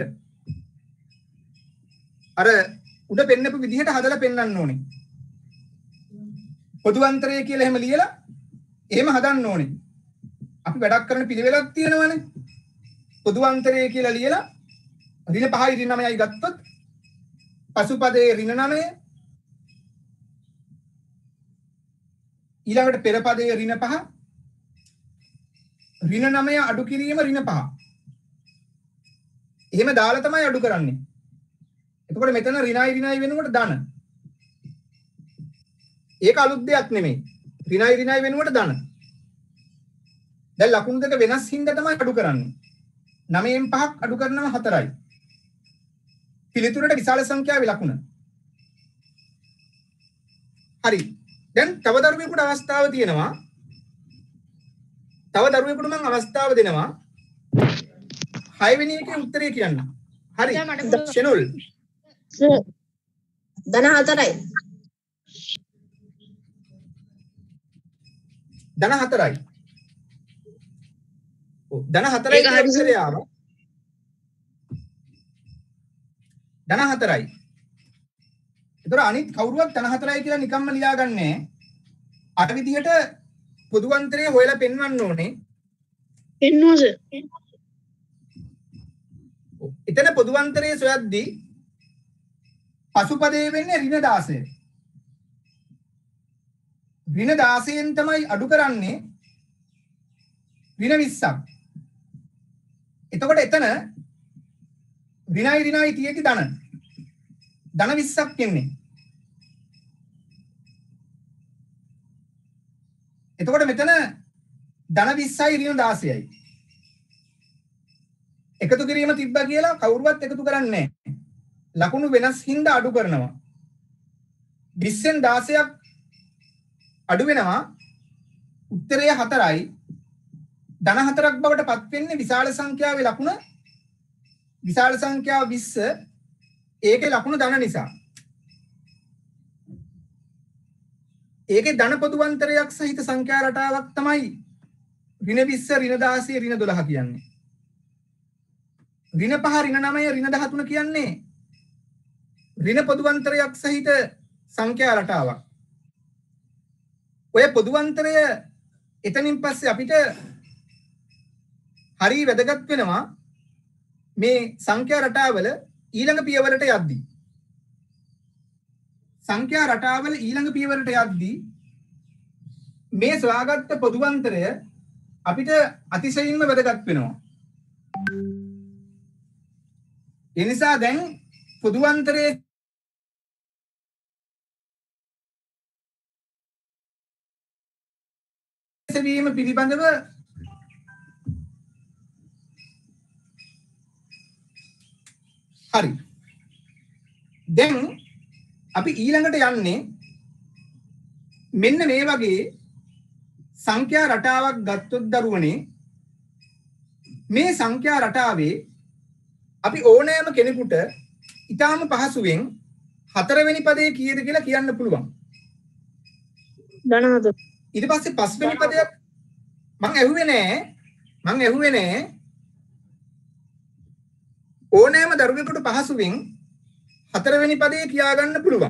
අර උඩ පෙන්නපු විදිහට හදලා පෙන්වන්න ඕනේ. පොදු අන්තරය කියලා එහෙම ලියලා එහෙම හදන්න ඕනේ. අපි වැඩක් කරන පිළිවෙලක් තියෙනවනේ. පොදු අන්තරය කියලා ලියලා ඍණ පහයි ඍණ නවයයි ගත්තොත් පසුපදයේ ඍණ නවය ඊළඟට පෙර පදයේ ඍණ පහ ඍණ නවය අඩු කිරීම ඍණ පහ. එහෙම දාලා තමයි අඩු කරන්නේ. එතකොට මෙතන ඍණයි ඍණයි වෙනකොට ධන. ඒක අලුත් දෙයක් නෙමෙයි. ඍණයි ඍණයි වෙනකොට ධන. දැන් ලකුණු දෙක වෙනස් හින්දා තමයි අඩු කරන්නේ. නවයෙන් පහක් අඩු කරනවා හතරයි. පිළිතුරට විශාල සංඛ්‍යාවේ ලකුණ. හරි. දැන් තව දරුවෙකුට අවස්ථාව තියෙනවා. තව දරුවෙකුට මම අවස්ථාව දෙනවා. හය වෙනි එකේ උත්තරය කියන්න. හරි. ෂෙනුල්. සර්. ධන හතරයි. ධන හතරයි. ඔව් ධන හතරයි කියලා උත්තරය ආවා. ධන හතරයි. ඒතර අනිත් කවුරුවත් ධන හතරයි කියලා නිකම්ම ලියාගන්නේ අර විදිහට පොදුවන්තරය හොයලා පෙන්වන්න ඕනේ. පෙන්වුවා සර්. එතන පොදුවන්තරයේ සොයද්දී පසුපදේ වෙන්නේ ඍණ දාසය. ඍණ දාසයෙන් තමයි අඩු කරන්නේ ඍණ විස්සක්. එතකොට එතන ඍණයි ඍණයි තියෙති ධන. ධන විස්සක් එන්නේ. එතකොට මෙතන ධන විස්සයි ඍණ දාසයයි. එකතු කිරීම තිබ්බා කියලා කවුරුවත් එකතු කරන්නේ නැහැ. ලකුණු වෙනස් හින්දා අඩු කරනවා. විස්සෙන් දාසයක් අඩු වෙනවා. උත්තරය හතරයි. ධන හතරක් බවට පත් වෙන්නේ විශාල සංඛ්‍යාවේ ලකුණ විශාල සංඛ්‍යාව විස්ස ඒකේ ලකුණු ධන නිසා. ඒකේ ධන පොදුවන්තරයක් සහිත සංඛ්‍යා රටාවක් තමයි ඍණ විස්ස ඍණ දාසය ඍණ දොළහ කියන්නේ. ඍණ පහ ඍණ නවය ඍණ දහතුන කියන්නේ ඍණ පොදුවන්තරයක් සහිත සංඛ්‍යා රටාවක්. ඔය පොදුවන්තරය එතනින් පස්සේ අපිට හරි වැදගත් වෙනවා මේ සංඛ්‍යා රටාවල ඊළඟ පියවරට යද්දී. සංඛ්‍යා රටාවල ඊළඟ පියවරට යද්දී මේ සොයාගත්ත පොදුවන්තරය අපිට අතිශයින්ම වැදගත් වෙනවා. ඒ නිසා දැන් පොදුවන්තරයේ සෙවීම පිළිබඳව හරි. දැන් අපි ඊළඟට යන්නේ මෙන්න මේ වගේ සංඛ්‍යා රටාවක් ගත්තොත් දරුවනේ මේ සංඛ්‍යා රටාවේ අපි ඕනෑම කෙනෙකුට ඊටාම පහසුවෙන් හතරවෙනි පදේ කීයද කියලා කියන්න පුළුවන්. ධන හතර. ඊට පස්සේ පස්වෙනි පදයක් මං ඇහුවේ නෑ මං ඇහුවේ නෑ ඕනෑම දරුවෙකුට පහසුවෙන් හතරවෙනි පදේ කියා ගන්න පුළුවන්.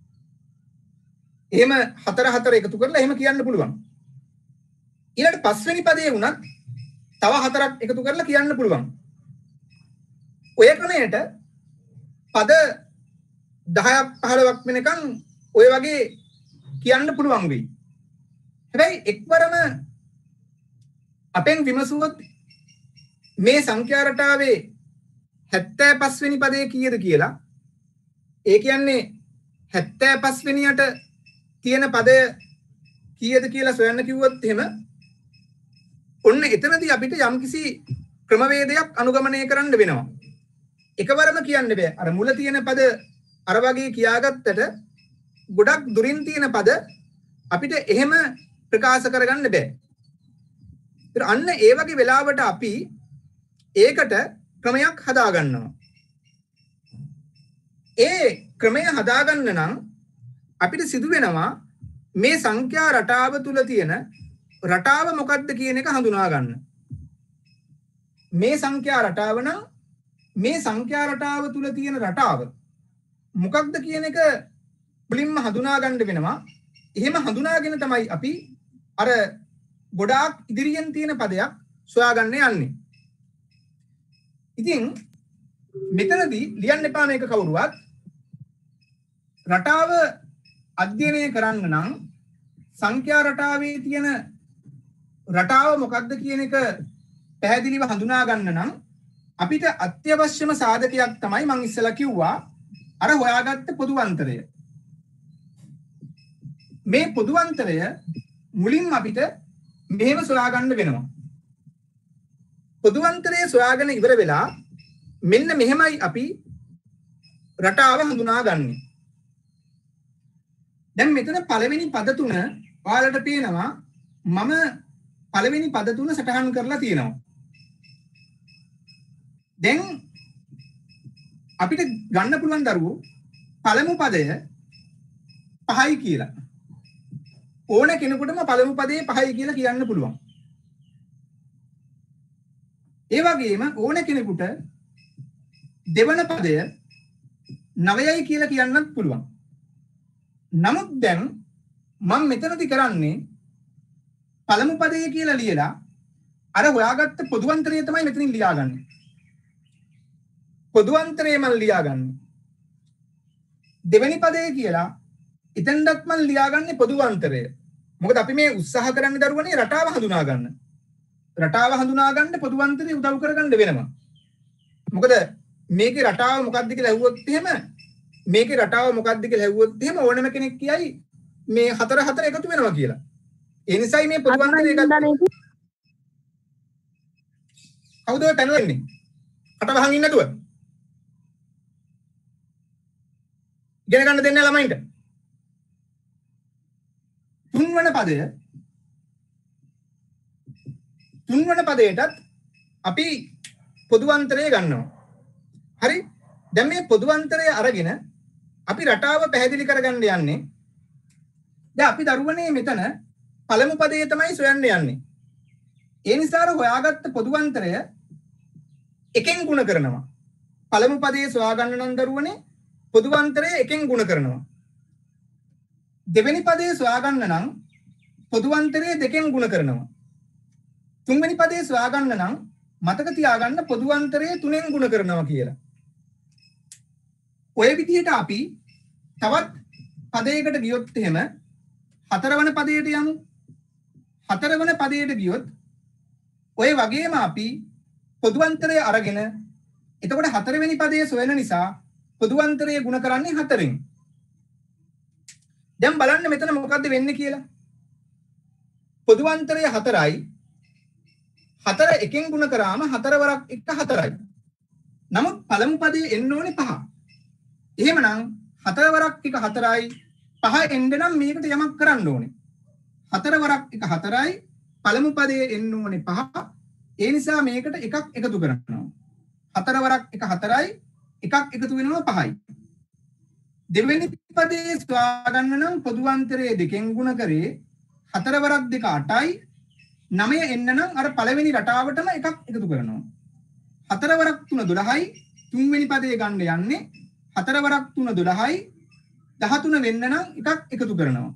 එහෙම හතර හතර එකතු කරලා එහෙම කියන්න පුළුවන්. ඊළඟට පස්වෙනි පදේ වුණත් තව හතරක් එකතු කරලා කියන්න පුළුවන්. ඔය ක්‍රමයට පද දහයක් පහළොවක් වෙනකන් ඔය වගේ කියන්න පුළුවන් වෙයි. හැබැයි එක්වරම අපෙන් විමසුවොත් මේ සංඛ්‍යා රටාවේ හැත්තෑ පහ වෙනි පදේ කීයද කියලා ඒ කියන්නේ හැත්තෑ පහ වෙනියට තියෙන පදය කීයද කියලා සොයන්න කිව්වොත් එහෙම ඔන්න එතනදී අපිට යම්කිසි ක්‍රමවේදයක් අනුගමනය කරන්න වෙනවා. එකවරම කියන්න බෑ. අර මුල තියෙන පද අර වගේ කියාගත්තට ගොඩක් දුරින් තියෙන පද අපිට එහෙම ප්‍රකාශ කරගන්න බෑ. ඒත් අන්න ඒ වගේ වෙලාවට අපි ඒකට ක්‍රමයක් හදා ගන්නවා. ඒ ක්‍රමය හදා ගන්න නම් අපිට සිදු වෙනවා මේ සංඛ්‍යා රටාව තුල තියෙන රටාව මොකක්ද කියන එක හඳුනා ගන්න. මේ සංඛ්‍යා රටාව නම් මේ සංඛ්‍යා රටාව තුල තියෙන රටාව මොකක්ද කියන එක මුලින්ම හඳුනා ගන්න වෙනවා. එහෙම හඳුනාගෙන තමයි අපි අර ගොඩාක් ඉදිරියෙන් තියෙන පදයක් සොයාගන්න යන්නේ. ඉතින් මෙතනදී ලියන්න එපා මේක කවුරුවත්. රටාව අධ්‍යයනය කරන්න නම් සංඛ්‍යා රටාවේ තියෙන රටාව මොකක්ද කියන එක පැහැදිලිව හඳුනා ගන්න නම් අපිට අත්‍යවශ්‍යම සාධකයක් තමයි මම ඉස්සෙල්ලා කිව්වා අර හොයාගත්ත පොදුවන්තරය. මේ පොදුවන්තරය මුලින්ම අපිට මෙහෙම සොයා ගන්න වෙනවා. පොදුවන්තරය සොයාගෙන ඉවර වෙලා මෙන්න මෙහෙමයි අපි රටාව හඳුනා ගන්නෙ. දැන් මෙතන පළවෙනි පද තුන ඔයාලට පේනවා මම පළවෙනි පද තුන සටහන් කරලා තියෙනවා. දැන් අපිට ගන්න පුළුවන් දරුවෝ පළමු පදය පහයි කියලා. ඕන කෙනෙකුටම පළමු පදේ පහයි කියලා කියන්න පුළුවන්. ඒ වගේම ඕන කෙනෙකුට දෙවන පදය නවයයි කියලා කියන්නත් පුළුවන්. නමුත් දැන් මම මෙතනදී කරන්නේ පළමු පදය කියලා ලියලා අර හොයාගත්ත පොදුවන්තරය තමයි මෙතනින් ලියාගන්නේ. පොදුවන්තරය මම ලියාගන්නේ. දෙවෙනි පදය කියලා එතෙන්දත් මම ලියාගන්නේ පොදුවන්තරය. මොකද අපි මේ උත්සාහ කරන්නේ දරුවනේ රටාව හඳුනා ගන්න. රටාව හඳුනා ගන්න පොදුවන්තරය උදව් කරගන්න වෙනවා. මොකද මේකේ රටාව මොකක්ද කියලා ඇහුවොත් එහෙම මේකේ රටාව මොකක්ද කියලා ඇහුවොත් එහෙම ඕනම කෙනෙක් කියයි මේ හතර හතර එකතු වෙනවා කියලා. ඒ නිසායි මේ පොදුවන්තරය ගත්තේ. කවුද ඔය පැනලා ඉන්නේ? කට වහන් ඉන්නේ නැතුව. ඉගෙන ගන්න දෙන්නේ ළමයින්ට. තුන්වන පදය තුන්වන පදයටත් අපි පොදුවන්තරය ගන්නවා. හරි? දැන් මේ පොදුවන්තරය අරගෙන අපි රටාව පැහැදිලි කරගන්න යන්නේ. දැන් අපි දරුවනේ මෙතන පළමු පදයේ තමයි සොයන්න යන්නේ. ඒ නිසා අර හොයාගත්ත පොදුවන්තරය එකෙන් ගුණ කරනවා. පළමු පදයේ සොයා ගන්න නම් දරුවනේ පොදුවන්තරය එකෙන් ගුණ කරනවා. දෙවෙනි පදයේ සොයා ගන්න නම් පොදුවන්තරය දෙකෙන් ගුණ කරනවා. තුන්වෙනි පදයේ සොයා ගන්න නම් මතක තියාගන්න පොදුවන්තරය තුනෙන් ගුණ කරනවා කියලා. ඔය විදිහට අපි තවත් පදයකට ගියොත් එහෙම හතරවන පදයට යමු. හතරවන පදයට ගියොත් ඔය වගේම අපි පොදුවන්තරය අරගෙන එතකොට හතරවෙනි පදයේ සොයන නිසා පොදුවන්තරය ගුණ කරන්නේ හතරෙන්. දැන් බලන්න මෙතන මොකද්ද වෙන්නේ කියලා. පොදුවන්තරය හතරයි. හතර එකෙන් ගුණ කරාම හතර වරක් එක හතරයි. නමුත් පළමු පදයේ එන්න ඕනේ පහ. එහෙමනම් හතර වරක් එක හතරයි. පහ එන්න නම් මේකට යමක් කරන්න ඕනේ. හතර වරක් එක හතරයි. පළමු පදයේ එන්න ඕනේ පහ. ඒ නිසා මේකට එකක් එකතු කරනවා. හතර වරක් එක හතරයි. එකක් එකතු වෙනවා පහයි. දෙවෙනි පදයේ සොයා ගන්න නම් පොදුවන්තරය දෙකෙන් ගුණ කරේ හතර වරක් දෙක අටයි. නවය එන්න නම් අර පළවෙනි රටාවටම එකක් එකතු කරනවා. හතර වරක් තුන දොළහයි. තුන්වෙනි පදයේ ගන්න යන්නේ හතර වරක් තුන දොළහයි. දහතුන වෙන්න නම් එකක් එකතු කරනවා.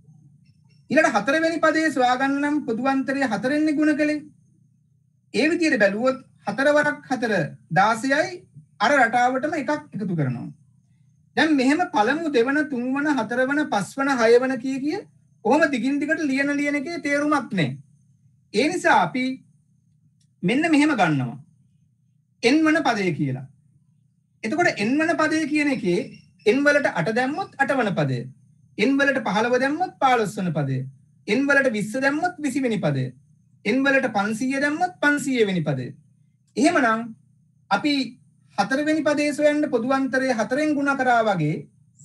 ඊළඟ හතරවෙනි පදයේ සොයා ගන්න නම් පොදුවන්තරය හතරෙන් ගුණ කළේ. ඒ විදිහට බැලුවොත් හතර වරක් හතර දාසයයි අර රටාවටම එකක් එකතු කරනවා. දැන් මෙහෙම පළමු දෙවන තුන්වන හතරවන පස්වන හයවන කිය කිය කොහොම දිගින් දිගට ලියන ලියන එකේ තේරුමක් නැහැ. ඒ නිසා අපි මෙන්න මෙහෙම ගන්නවා. n වන පදය කියලා. එතකොට n වන පදය කියන එකේ n වලට අට දැම්මොත් අට වන පදය. n වලට පහළව දැම්මොත් පහළොස් වන පදය. n වලට විස්ස දැම්මොත් විසි වෙනි පදය. n වලට පන්සීය දැම්මොත් පන්සීය වෙනි පදය. එහෙමනම් අපි හතරවෙනි පදයේ සොයන්න පොදුවන්තරය හතරෙන් ගුණ කරා වගේ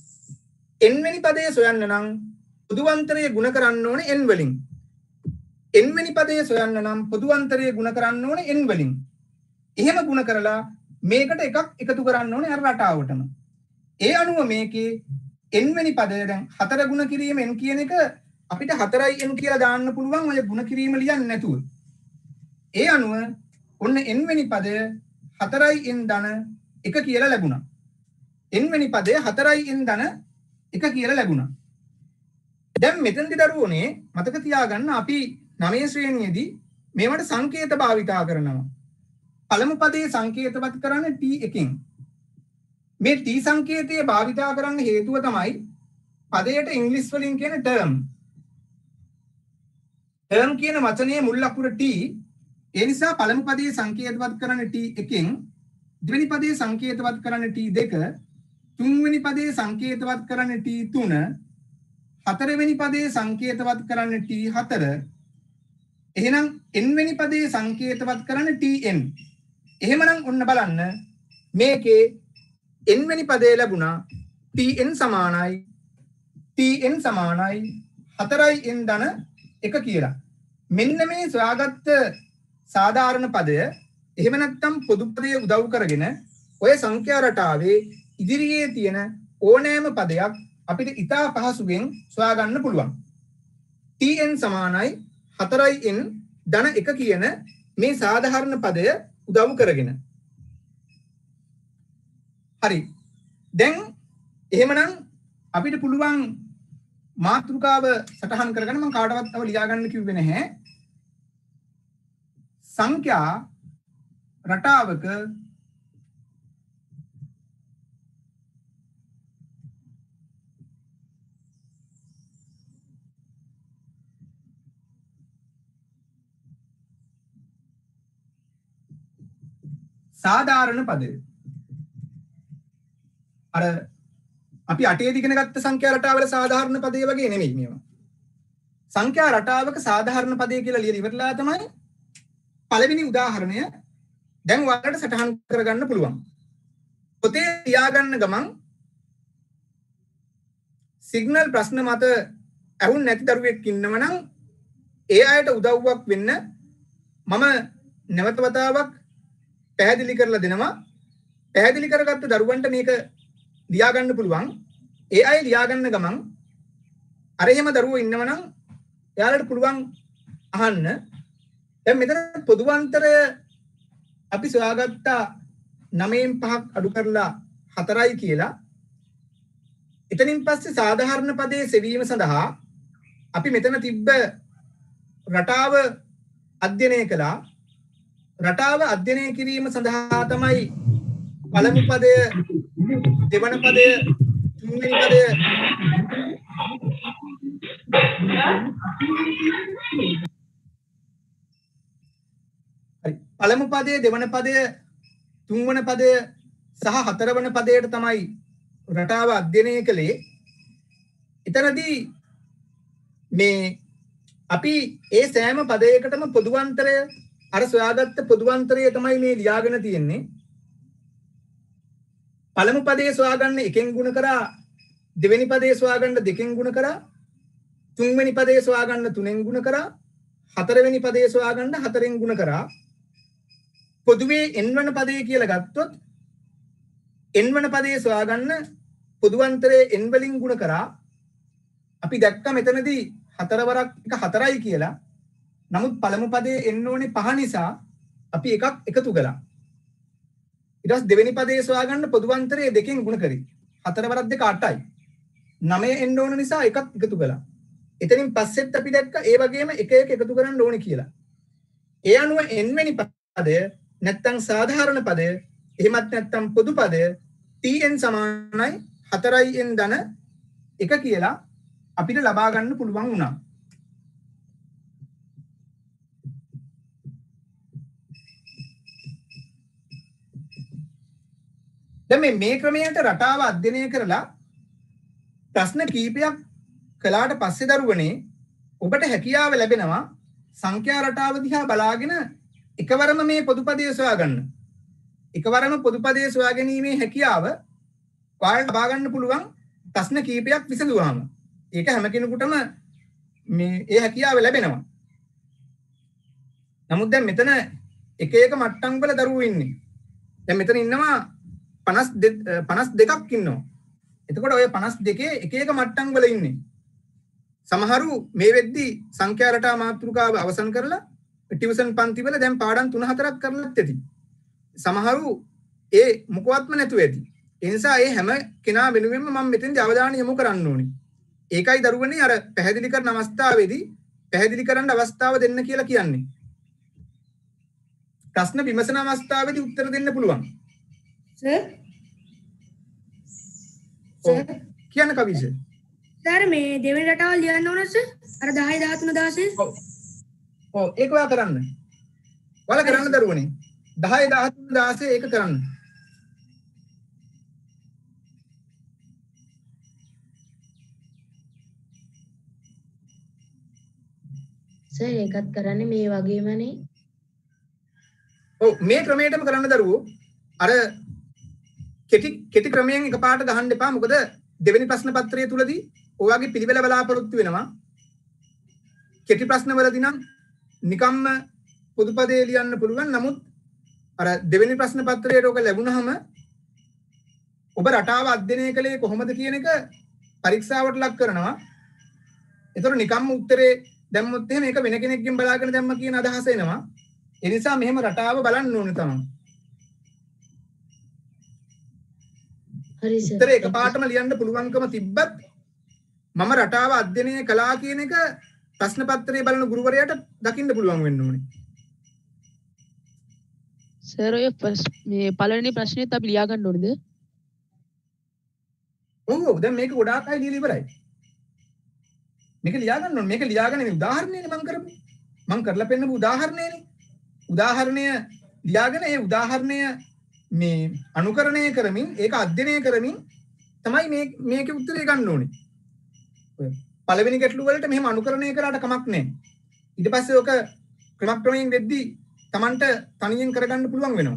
n වෙනි පදයේ සොයන්න නම් පොදුවන්තරය ගුණ කරන්න ඕනේ n වලින්. n වෙනි පදයේ සොයන්න නම් පොදුවන්තරය ගුණ කරන්න ඕනේ n වලින්. එහෙම ගුණ කරලා මේකට එකක් එකතු කරන්න ඕනේ අර රටාවටම. ඒ අනුව මේකේ n වෙනි පදය දැන් හතර ගුණ කිරීම n කියන එක අපිට හතරයි n කියලා දාන්න පුළුවන් ඔය ගුණ කිරීම ලියන්නේ නැතුව. ඒ අනුව ඔන්න n වෙනි පදය හතරයි n ධන එක කියලා ලැබුණා. n වෙනි පදය හතරයි n ධන එක කියලා ලැබුණා. දැන් මෙතනදි දරුවෝනේ මතක තියාගන්න අපි නවය ශ්‍රේණියේදී මේවට සංකේත භාවිතා කරනවා. පළමු පදයේ සංකේතවත් කරන්නේ t එකෙන්. මේ t සංකේතය භාවිතා කරන්න හේතුව තමයි පදයට ඉංග්‍රීසි වලින් කියන term. term කියන වචනේ මුල් අකුර t. ඒ නිසා පළමු පදයේ සංකේතවත් කරන්නේ t එකෙන්, දෙවෙනි පදයේ සංකේතවත් කරන්නේ t දෙක, තුන්වෙනි පදයේ සංකේතවත් කරන්නේ t තුන, හතරවෙනි පදයේ සංකේතවත් කරන්නේ t හතර. එහෙනම් n වෙනි පදයේ සංකේතවත් කරන්නේ tn. එහෙමනම් ඔන්න බලන්න මේකේ n වෙනි පදේ ලැබුණා tn සමානයි tn සමානයි හතරයි n ධන එක කියලා. මෙන්න මේ සොයාගත්ත සාධාරණ පදය එහෙම නැත්නම් පොදු පදයේ උදව් කරගෙන ඔය සංඛ්‍යා රටාවේ ඉදිරියේ තියෙන ඕනෑම පදයක් අපිට ඉතා පහසුවෙන් සොයා ගන්න පුළුවන්. tn සමානයි හතරයි n ධන එක කියන මේ සාධාරණ පදය උදව් කරගෙන. හරි. දැන් එහෙමනම් අපිට පුළුවන් මාතෘකාව සටහන් කරගන්න. මම කාටවත් තව ලියා ගන්න කිව්වේ නැහැ. සංඛ්‍යා රටාවක සාධාරණ පදය. අර අපි අටේ දිගෙන ගත්ත සංඛ්‍යා රටාවල සාධාරණ පදය වගේ නෙමෙයි මේවා. සංඛ්‍යා රටාවක සාධාරණ පදය කියලා ලියලා ඉවරලා තමයි පළවෙනි උදාහරණය දැන් ඔයාලට සටහන් කරගන්න පුළුවන්. පොතේ ලියාගන්න ගමන් සිග්නල් ප්‍රශ්න මත අහුන් නැති දරුවෙක් ඉන්නවනම් ඒ අයට උදව්වක් වෙන්න මම නැවත වතාවක් පැහැදිලි කරලා දෙනවා. පැහැදිලි කරගත්ත දරුවන්ට මේක ලියා ගන්න පුළුවන්. ඒ අය ලියා ගන්න ගමන් අර එහෙම දරුවෝ ඉන්නවනම් එයාලට පුළුවන් අහන්න. දැන් මෙතන පොදුවන්තරය අපි සොයාගත්ත නවයෙන් පහක් අඩු කරලා හතරයි කියලා. එතනින් පස්සේ සාධාරණ පදයේ සෙවීම සඳහා අපි මෙතන තිබ්බ රටාව අධ්‍යයනය කළා. රටාව අධ්‍යයනය කිරීම සඳහා තමයි පළමු පදය, දෙවන පදය, තුන්වෙනි පදය හරි පළමු පදය, දෙවන පදය, තුන්වන පදය සහ හතරවන පදයට තමයි රටාව අධ්‍යයනය කළේ. එතනදී මේ අපි ඒ සෑම පදයකටම පොදුවන්තරය අර සොයාගත්ත පොදුවන්තරය තමයි මේ ලියාගෙන තියෙන්නේ. පළමු පදයේ සොයාගන්න එකෙන් ගුණ කරා, දෙවෙනි පදයේ සොයාගන්න දෙකෙන් ගුණ කරා, තුන්වෙනි පදයේ සොයාගන්න තුනෙන් ගුණ කරා, හතරවෙනි පදයේ සොයාගන්න හතරෙන් ගුණ කරා. පොදුවේ n වන පදයේ කියලා ගත්තොත් n වන පදයේ සොයාගන්න පොදුවන්තරයේ n වලින් ගුණ කරා. අපි දැක්ක මෙතනදී හතරවරක් එක හතරයි කියලා. නමුත් පළමු පදයේ එන්න ඕනේ පහ නිසා අපි එකක් එකතු කළා. ඊට පස්සේ දෙවෙනි පදයේ සොයාගන්න පොදුවන්තරයේ දෙකෙන් ගුණ කරේ. හතර වරක් දෙක අටයි. නවය එන්න ඕන නිසා එකක් එකතු කළා. එතනින් පස්සෙත් අපි දැක්ක ඒ වගේම එක එක එකතු කරන්න ඕනේ කියලා. ඒ අනුව n වෙනි පදය නැත්තම් සාධාරණ පදය එහෙමත් නැත්තම් පොදු පදය tn සමානයි හතරයි n ධන එක කියලා අපිට ලබා ගන්න පුළුවන් වුණා. දැන් මේ මේ ක්‍රමයට රටාව අධ්‍යයනය කරලා ප්‍රශ්න කීපයක් කළාට පස්සේ දරුවනේ ඔබට හැකියාව ලැබෙනවා සංඛ්‍යා රටාව දිහා බලාගෙන එකවරම මේ පොදු පදය සොයාගන්න. එකවරම පොදු පදය සොයා ගැනීමේ හැකියාව ඔයාලට ලබා ගන්න පුළුවන් ප්‍රශ්න කීපයක් විසඳුවාම. ඒක හැම කෙනෙකුටම මේ ඒ හැකියාව ලැබෙනවා. නමුත් දැන් මෙතන එක එක මට්ටම් වල දරුවෝ ඉන්නේ. දැන් මෙතන ඉන්නවා පනස් දෙකක් ඉන්නවා. එතකොට ඔය පනස් දෙකේ එක එක මට්ටම් වල ඉන්නේ. සමහරු මේ වෙද්දි සංඛ්‍යා රටා මාතෘකාව අවසන් කරලා ටියුෂන් පන්ති වල දැන් පාඩම් තුන හතරක් කරලත් ඇති. සමහරු ඒ මොකවත්ම නැතුව ඇති. ඒ නිසා ඒ හැම කෙනා වෙනුවෙන්ම මම මෙතෙන්දී අවධානය යොමු කරන්න ඕනේ. ඒකයි දරුවනේ අර පැහැදිලි කරන අවස්ථාවේදී පැහැදිලි කරන්න අවස්ථාව දෙන්න කියලා කියන්නේ. ප්‍රශ්න විමසන අවස්ථාවේදී උත්තර දෙන්න පුළුවන්. සර් ඔව් කියන්න කවිස. සර් මේ දෙවෙනි රටාව ලියන්න ඕන සර්. අර දහය දහතුන දහසය. ඔව්. ඔව් ඒක ඔයා කරන්න. ඔයාලා කරන්න දරුවනේ. දහය දහතුන දහසය ඒක කරන්න. සර් ඒකත් කරන්නේ මේ වගේමනේ. ඔව් මේ ක්‍රමයටම කරන්න දරුවෝ. අර කෙටි කෙටි ක්‍රමයෙන් එකපාරට ගහන්න එපා. මොකද දෙවෙනි ප්‍රශ්න පත්‍රය තුලදී ඔයගේ පිළිවෙල බලාපොරොත්තු වෙනවා. කෙටි ප්‍රශ්න වලදී නම් නිකම්ම පොදු පදේ ලියන්න පුළුවන්. නමුත් අර දෙවෙනි ප්‍රශ්න පත්‍රයට ඔක ලැබුණාම ඔබ රටාව අධ්‍යයනය කළේ කොහොමද කියන එක පරීක්ෂාවට ලක් කරනවා. ඒතර නිකම්ම උත්තරේ දැම්මොත් එහෙම ඒක වෙන කෙනෙක්ගෙන් බලාගෙන දැම්ම කියන අදහස එනවා. ඒ නිසා මෙහෙම රටාව බලන්න ඕනේ තමයි. හරි සර්. උත්තරේ එකපාරටම ලියන්න පුළුවන්කම තිබ්බත් මම රටාව අධ්‍යයනය කළා කියන එක ප්‍රශ්න පත්‍රයේ බලන ගුරුවරයාට දකින්න පුළුවන් වෙන්න ඕනේ. සර් ඔය මේ පළවෙනි ප්‍රශ්නේත් අපි ලියා ගන්න ඕනේද? ඔව් ඔව් දැන් මේක ගොඩාක් අය ලියලා ඉවරයි. මේක ලියා ගන්න ඕනේ. මේක ලියාගෙන මේ උදාහරණයනේ මම කරපු. මම කරලා පෙන්නපු උදාහරණයනේ. උදාහරණය ලියාගෙන ඒ උදාහරණය මේ අනුකරණය කරමින් ඒක අධ්‍යයනය කරමින් තමයි මේ මේකේ උත්තරේ ගන්න ඕනේ. පළවෙනි ගැටළු වලට මෙහෙම අනුකරණය කරාට කමක් නැහැ. ඊට පස්සේ ඔක ක්‍රමක්‍රමයෙන් වෙද්දී Tamanට තනියෙන් කරගන්න පුළුවන් වෙනවා.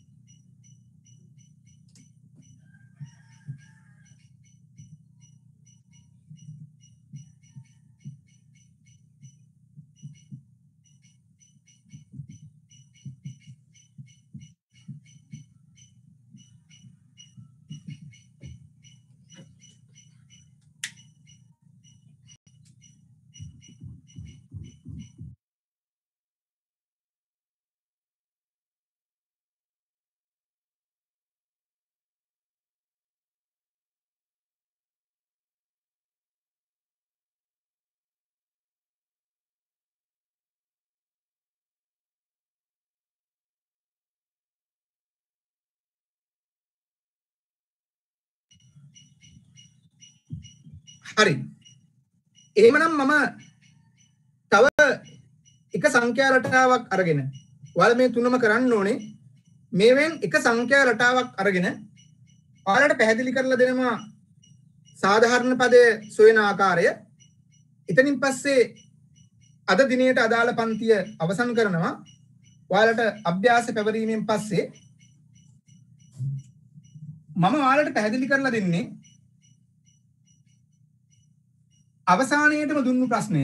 හරි. එහෙමනම් මම තව එක සංඛ්‍යා රටාවක් අරගෙන ඔයාලා මේ තුනම කරන්න ඕනේ. මේවෙන් එක සංඛ්‍යා රටාවක් අරගෙන ඔයාලට පැහැදිලි කරලා දෙනවා සාධාරණ පදයේ සොයන ආකාරය. එතනින් පස්සේ අද දිනයට අදාළ පන්තිය අවසන් කරනවා. ඔයාලට අභ්‍යාස පැවරීමෙන් පස්සේ මම ඔයාලට පැහැදිලි කරලා දෙන්නේ අවසානයේටම දුන්නු ප්‍රශ්නය.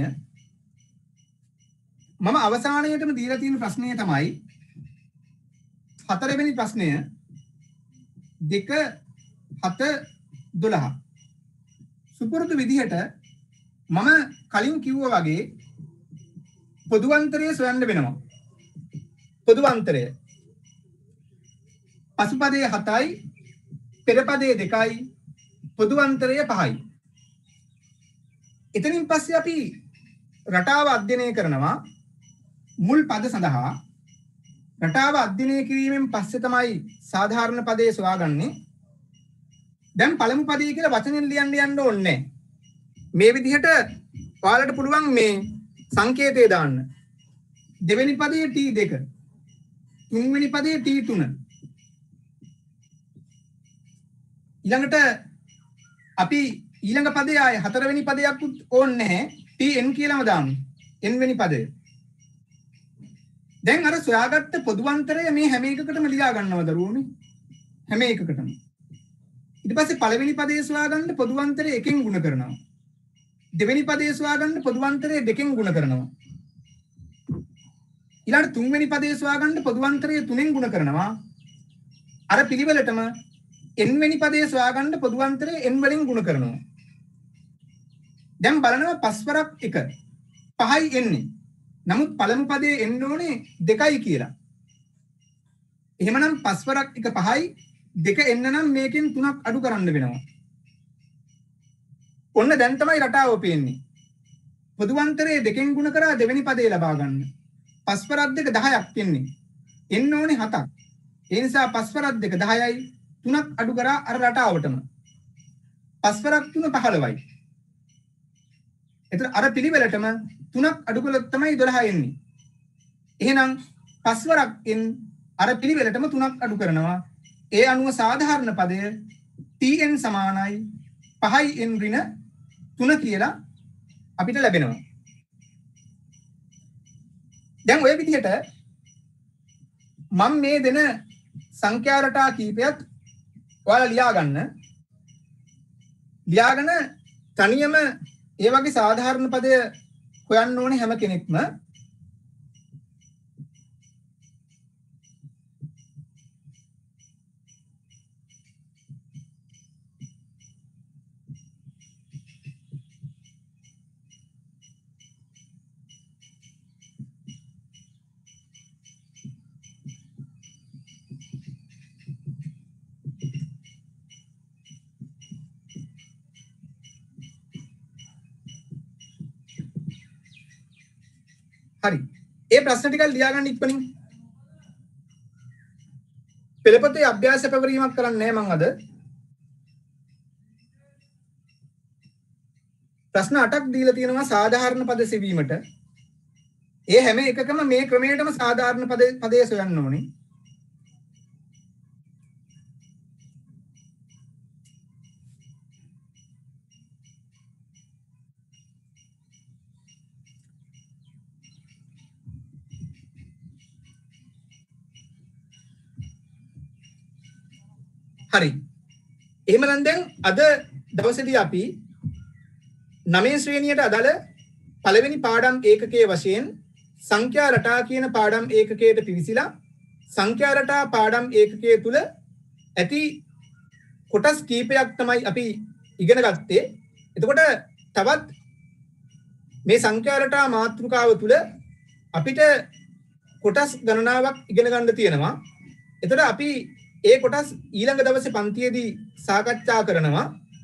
මම අවසානයේටම දීලා තියෙන ප්‍රශ්නය තමයි හතරවෙනි ප්‍රශ්නය දෙක හත දොළහ. සුපුරුදු විදිහට මම කලින් කිව්වා වගේ පොදු අන්තරය සොයන්න වෙනවා. පොදු අන්තරය පසුපදයේ හතයි පෙරපදයේ දෙකයි පොදු අන්තරය පහයි. එතනින් පස්සේ අපි රටාව අධ්‍යයනය කරනවා මුල් පද සඳහා. රටාව අධ්‍යයනය කිරීමෙන් පස්සේ තමයි සාධාරණ පදේ සොයාගන්නේ. දැන් පළමු පදේ කියලා වචනෙන් ලියන්න යන්න ඕනේ. මේ විදිහට ඔයාලට පුළුවන් මේ සංකේතය දාන්න. දෙවෙනි පදයේ ටී දෙක, තුන්වෙනි පදයේ ටී තුන. ඊළඟට අපි ඊළඟ පදේ ආයේ හතරවෙනි පදයක් ඕනේ නැහැ. tn කියලාම දාමු. n වෙනි පදය. දැන් අර සොයාගත්ත පොදු අන්තරය මේ හැම එකකටම ලියා ගන්නවා දරුවෝනේ. හැම එකකටම. ඊට පස්සේ පළවෙනි පදේ සොයාගන්න පොදු අන්තරය එකෙන් ගුණ කරනවා. දෙවෙනි පදේ සොයාගන්න පොදු අන්තරය දෙකෙන් ගුණ කරනවා. ඊළඟ තුන්වෙනි පදේ සොයාගන්න පොදු අන්තරය තුනෙන් ගුණ කරනවා. අර පිළිවෙලටම n වෙනි පදේ සොයාගන්න පොදු අන්තරය n වලින් ගුණ කරනවා. දැන් බලනවා පස්වරක් එක පහයි එන්නේ. නමුත් පළමු පදේ එන්න ඕනේ දෙකයි කියලා. එහෙමනම් පස්වරක් එක පහයි දෙක එන්න නම් මේකෙන් තුනක් අඩු කරන්න වෙනවා. ඔන්න දැන් තමයි රටාව පේන්නේ. පොදු අන්තරයේ දෙකෙන් ගුණ කරා දෙවෙනි පදේ ලබා ගන්න. පස්වරක් දෙක දහයක් එන්නේ. එන්න ඕනේ හතක්. ඒ නිසා පස්වරක් දෙක දහයයි තුනක් අඩු කරා අර රටාවටම. පස්වරක් තුන පහළොවයි. එතන අර පිළිවෙලටම තුනක් අඩු කළොත් තමයි දොළහ එන්නේ. එහෙනම් පස්වරක්ෙන් අර පිළිවෙලටම තුනක් අඩු කරනවා. ඒ අනුව සාධාරණ පදය tn සමානයි පහයි n ඍණ තුන කියලා අපිට ලැබෙනවා. දැන් ඔය විදිහට මම මේ දෙන සංඛ්‍යා රටා කීපයක් ඔයාලා ලියා ගන්න. ලියාගෙන තනියම ඒ වගේ සාධාරණ පදය හොයන්න ඕනේ හැම කෙනෙක්ම. හරි. ඒ ප්‍රශ්න ටික ලියා ගන්න ඉක්මනින්. පෙළපොතේ අභ්‍යාස පැවරීමක් කරන්නේ නැහැ මම අද. ප්‍රශ්න අටක් දීලා තියෙනවා සාධාරණ පද සෙවීමට. ඒ හැම එකකම මේ ක්‍රමයටම සාධාරණ පද පදේ සොයන්න ඕනේ. හරි. එහෙමනම් දැන් අද දවසේදී අපි නවය ශ්‍රේණියට අදාළ පළවෙනි පාඩම් ඒකකයේ වශයෙන් සංඛ්‍යා රටා කියන පාඩම් ඒකකයට පිවිසිලා සංඛ්‍යා රටා පාඩම් ඒකකයේ තුල ඇති කොටස් කීපයක් තමයි අපි ඉගෙන ගත්තේ. එතකොට තවත් මේ සංඛ්‍යා රටා මාතෘකාව තුල අපිට කොටස් ගණනාවක් ඉගෙන ගන්න තියෙනවා. එතකොට අපි ඒ කොටස් ඊළඟ දවසේ පන්තියේදී සාකච්ඡා කරනවා.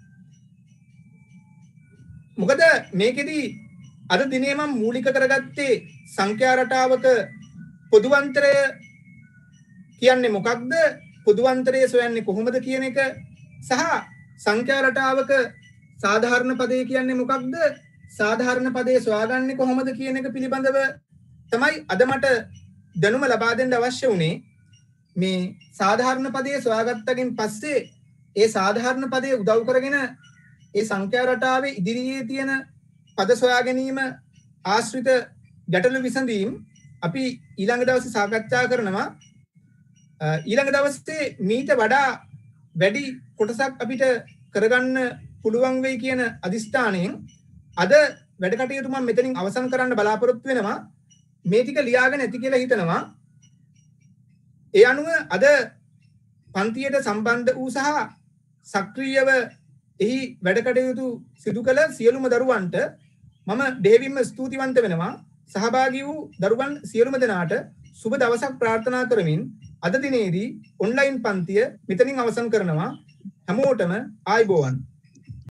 මොකද මේකෙදි අද දිනේ මම මූලික කරගත්තේ සංඛ්‍යා රටාවක පොදුවන්තරය කියන්නේ මොකක්ද, පොදුවන්තරය සොයන්නේ කොහොමද කියන එක සහ සංඛ්‍යා රටාවක සාධාරණ පදේ කියන්නේ මොකක්ද, සාධාරණ පදේ සොයාගන්නේ කොහොමද කියන එක පිළිබඳව තමයි අද මට දැනුම ලබා දෙන්න අවශ්‍ය වුණේ. මේ සාධාරණ පදේ සොයාගත්තකින් පස්සේ ඒ සාධාරණ පදේ උදව් කරගෙන ඒ සංඛ්‍යා රටාවේ ඉදිරියේ තියෙන පද සොයා ගැනීම ආශ්‍රිත ගැටලු විසඳීම් අපි ඊළඟ දවසේ සාකච්ඡා කරනවා. ඊළඟ දවසේ මීට වඩා වැඩි කොටසක් අපිට කරගන්න පුළුවන් වෙයි කියන අදිස්ථානයෙන් අද වැඩ කටයුතු මම මෙතනින් අවසන් කරන්න බලාපොරොත්තු වෙනවා. මේ ටික ලියාගෙන ඇති කියලා හිතනවා. ඒ අනුව අද පන්තියට සම්බන්ධ වූ සහ සක්‍රීයව එහි වැඩ කටයුතු සිදු කළ සියලුම දරුවන්ට මම දෙවින්ම ස්තුතිවන්ත වෙනවා. සහභාගී වූ දරුවන් සියලුම දෙනාට සුබ දවසක් ප්‍රාර්ථනා කරමින් අද දිනේදී ඔන්ලයින් පන්තිය මෙතනින් අවසන් කරනවා. හැමෝටම ආයුබෝවන්.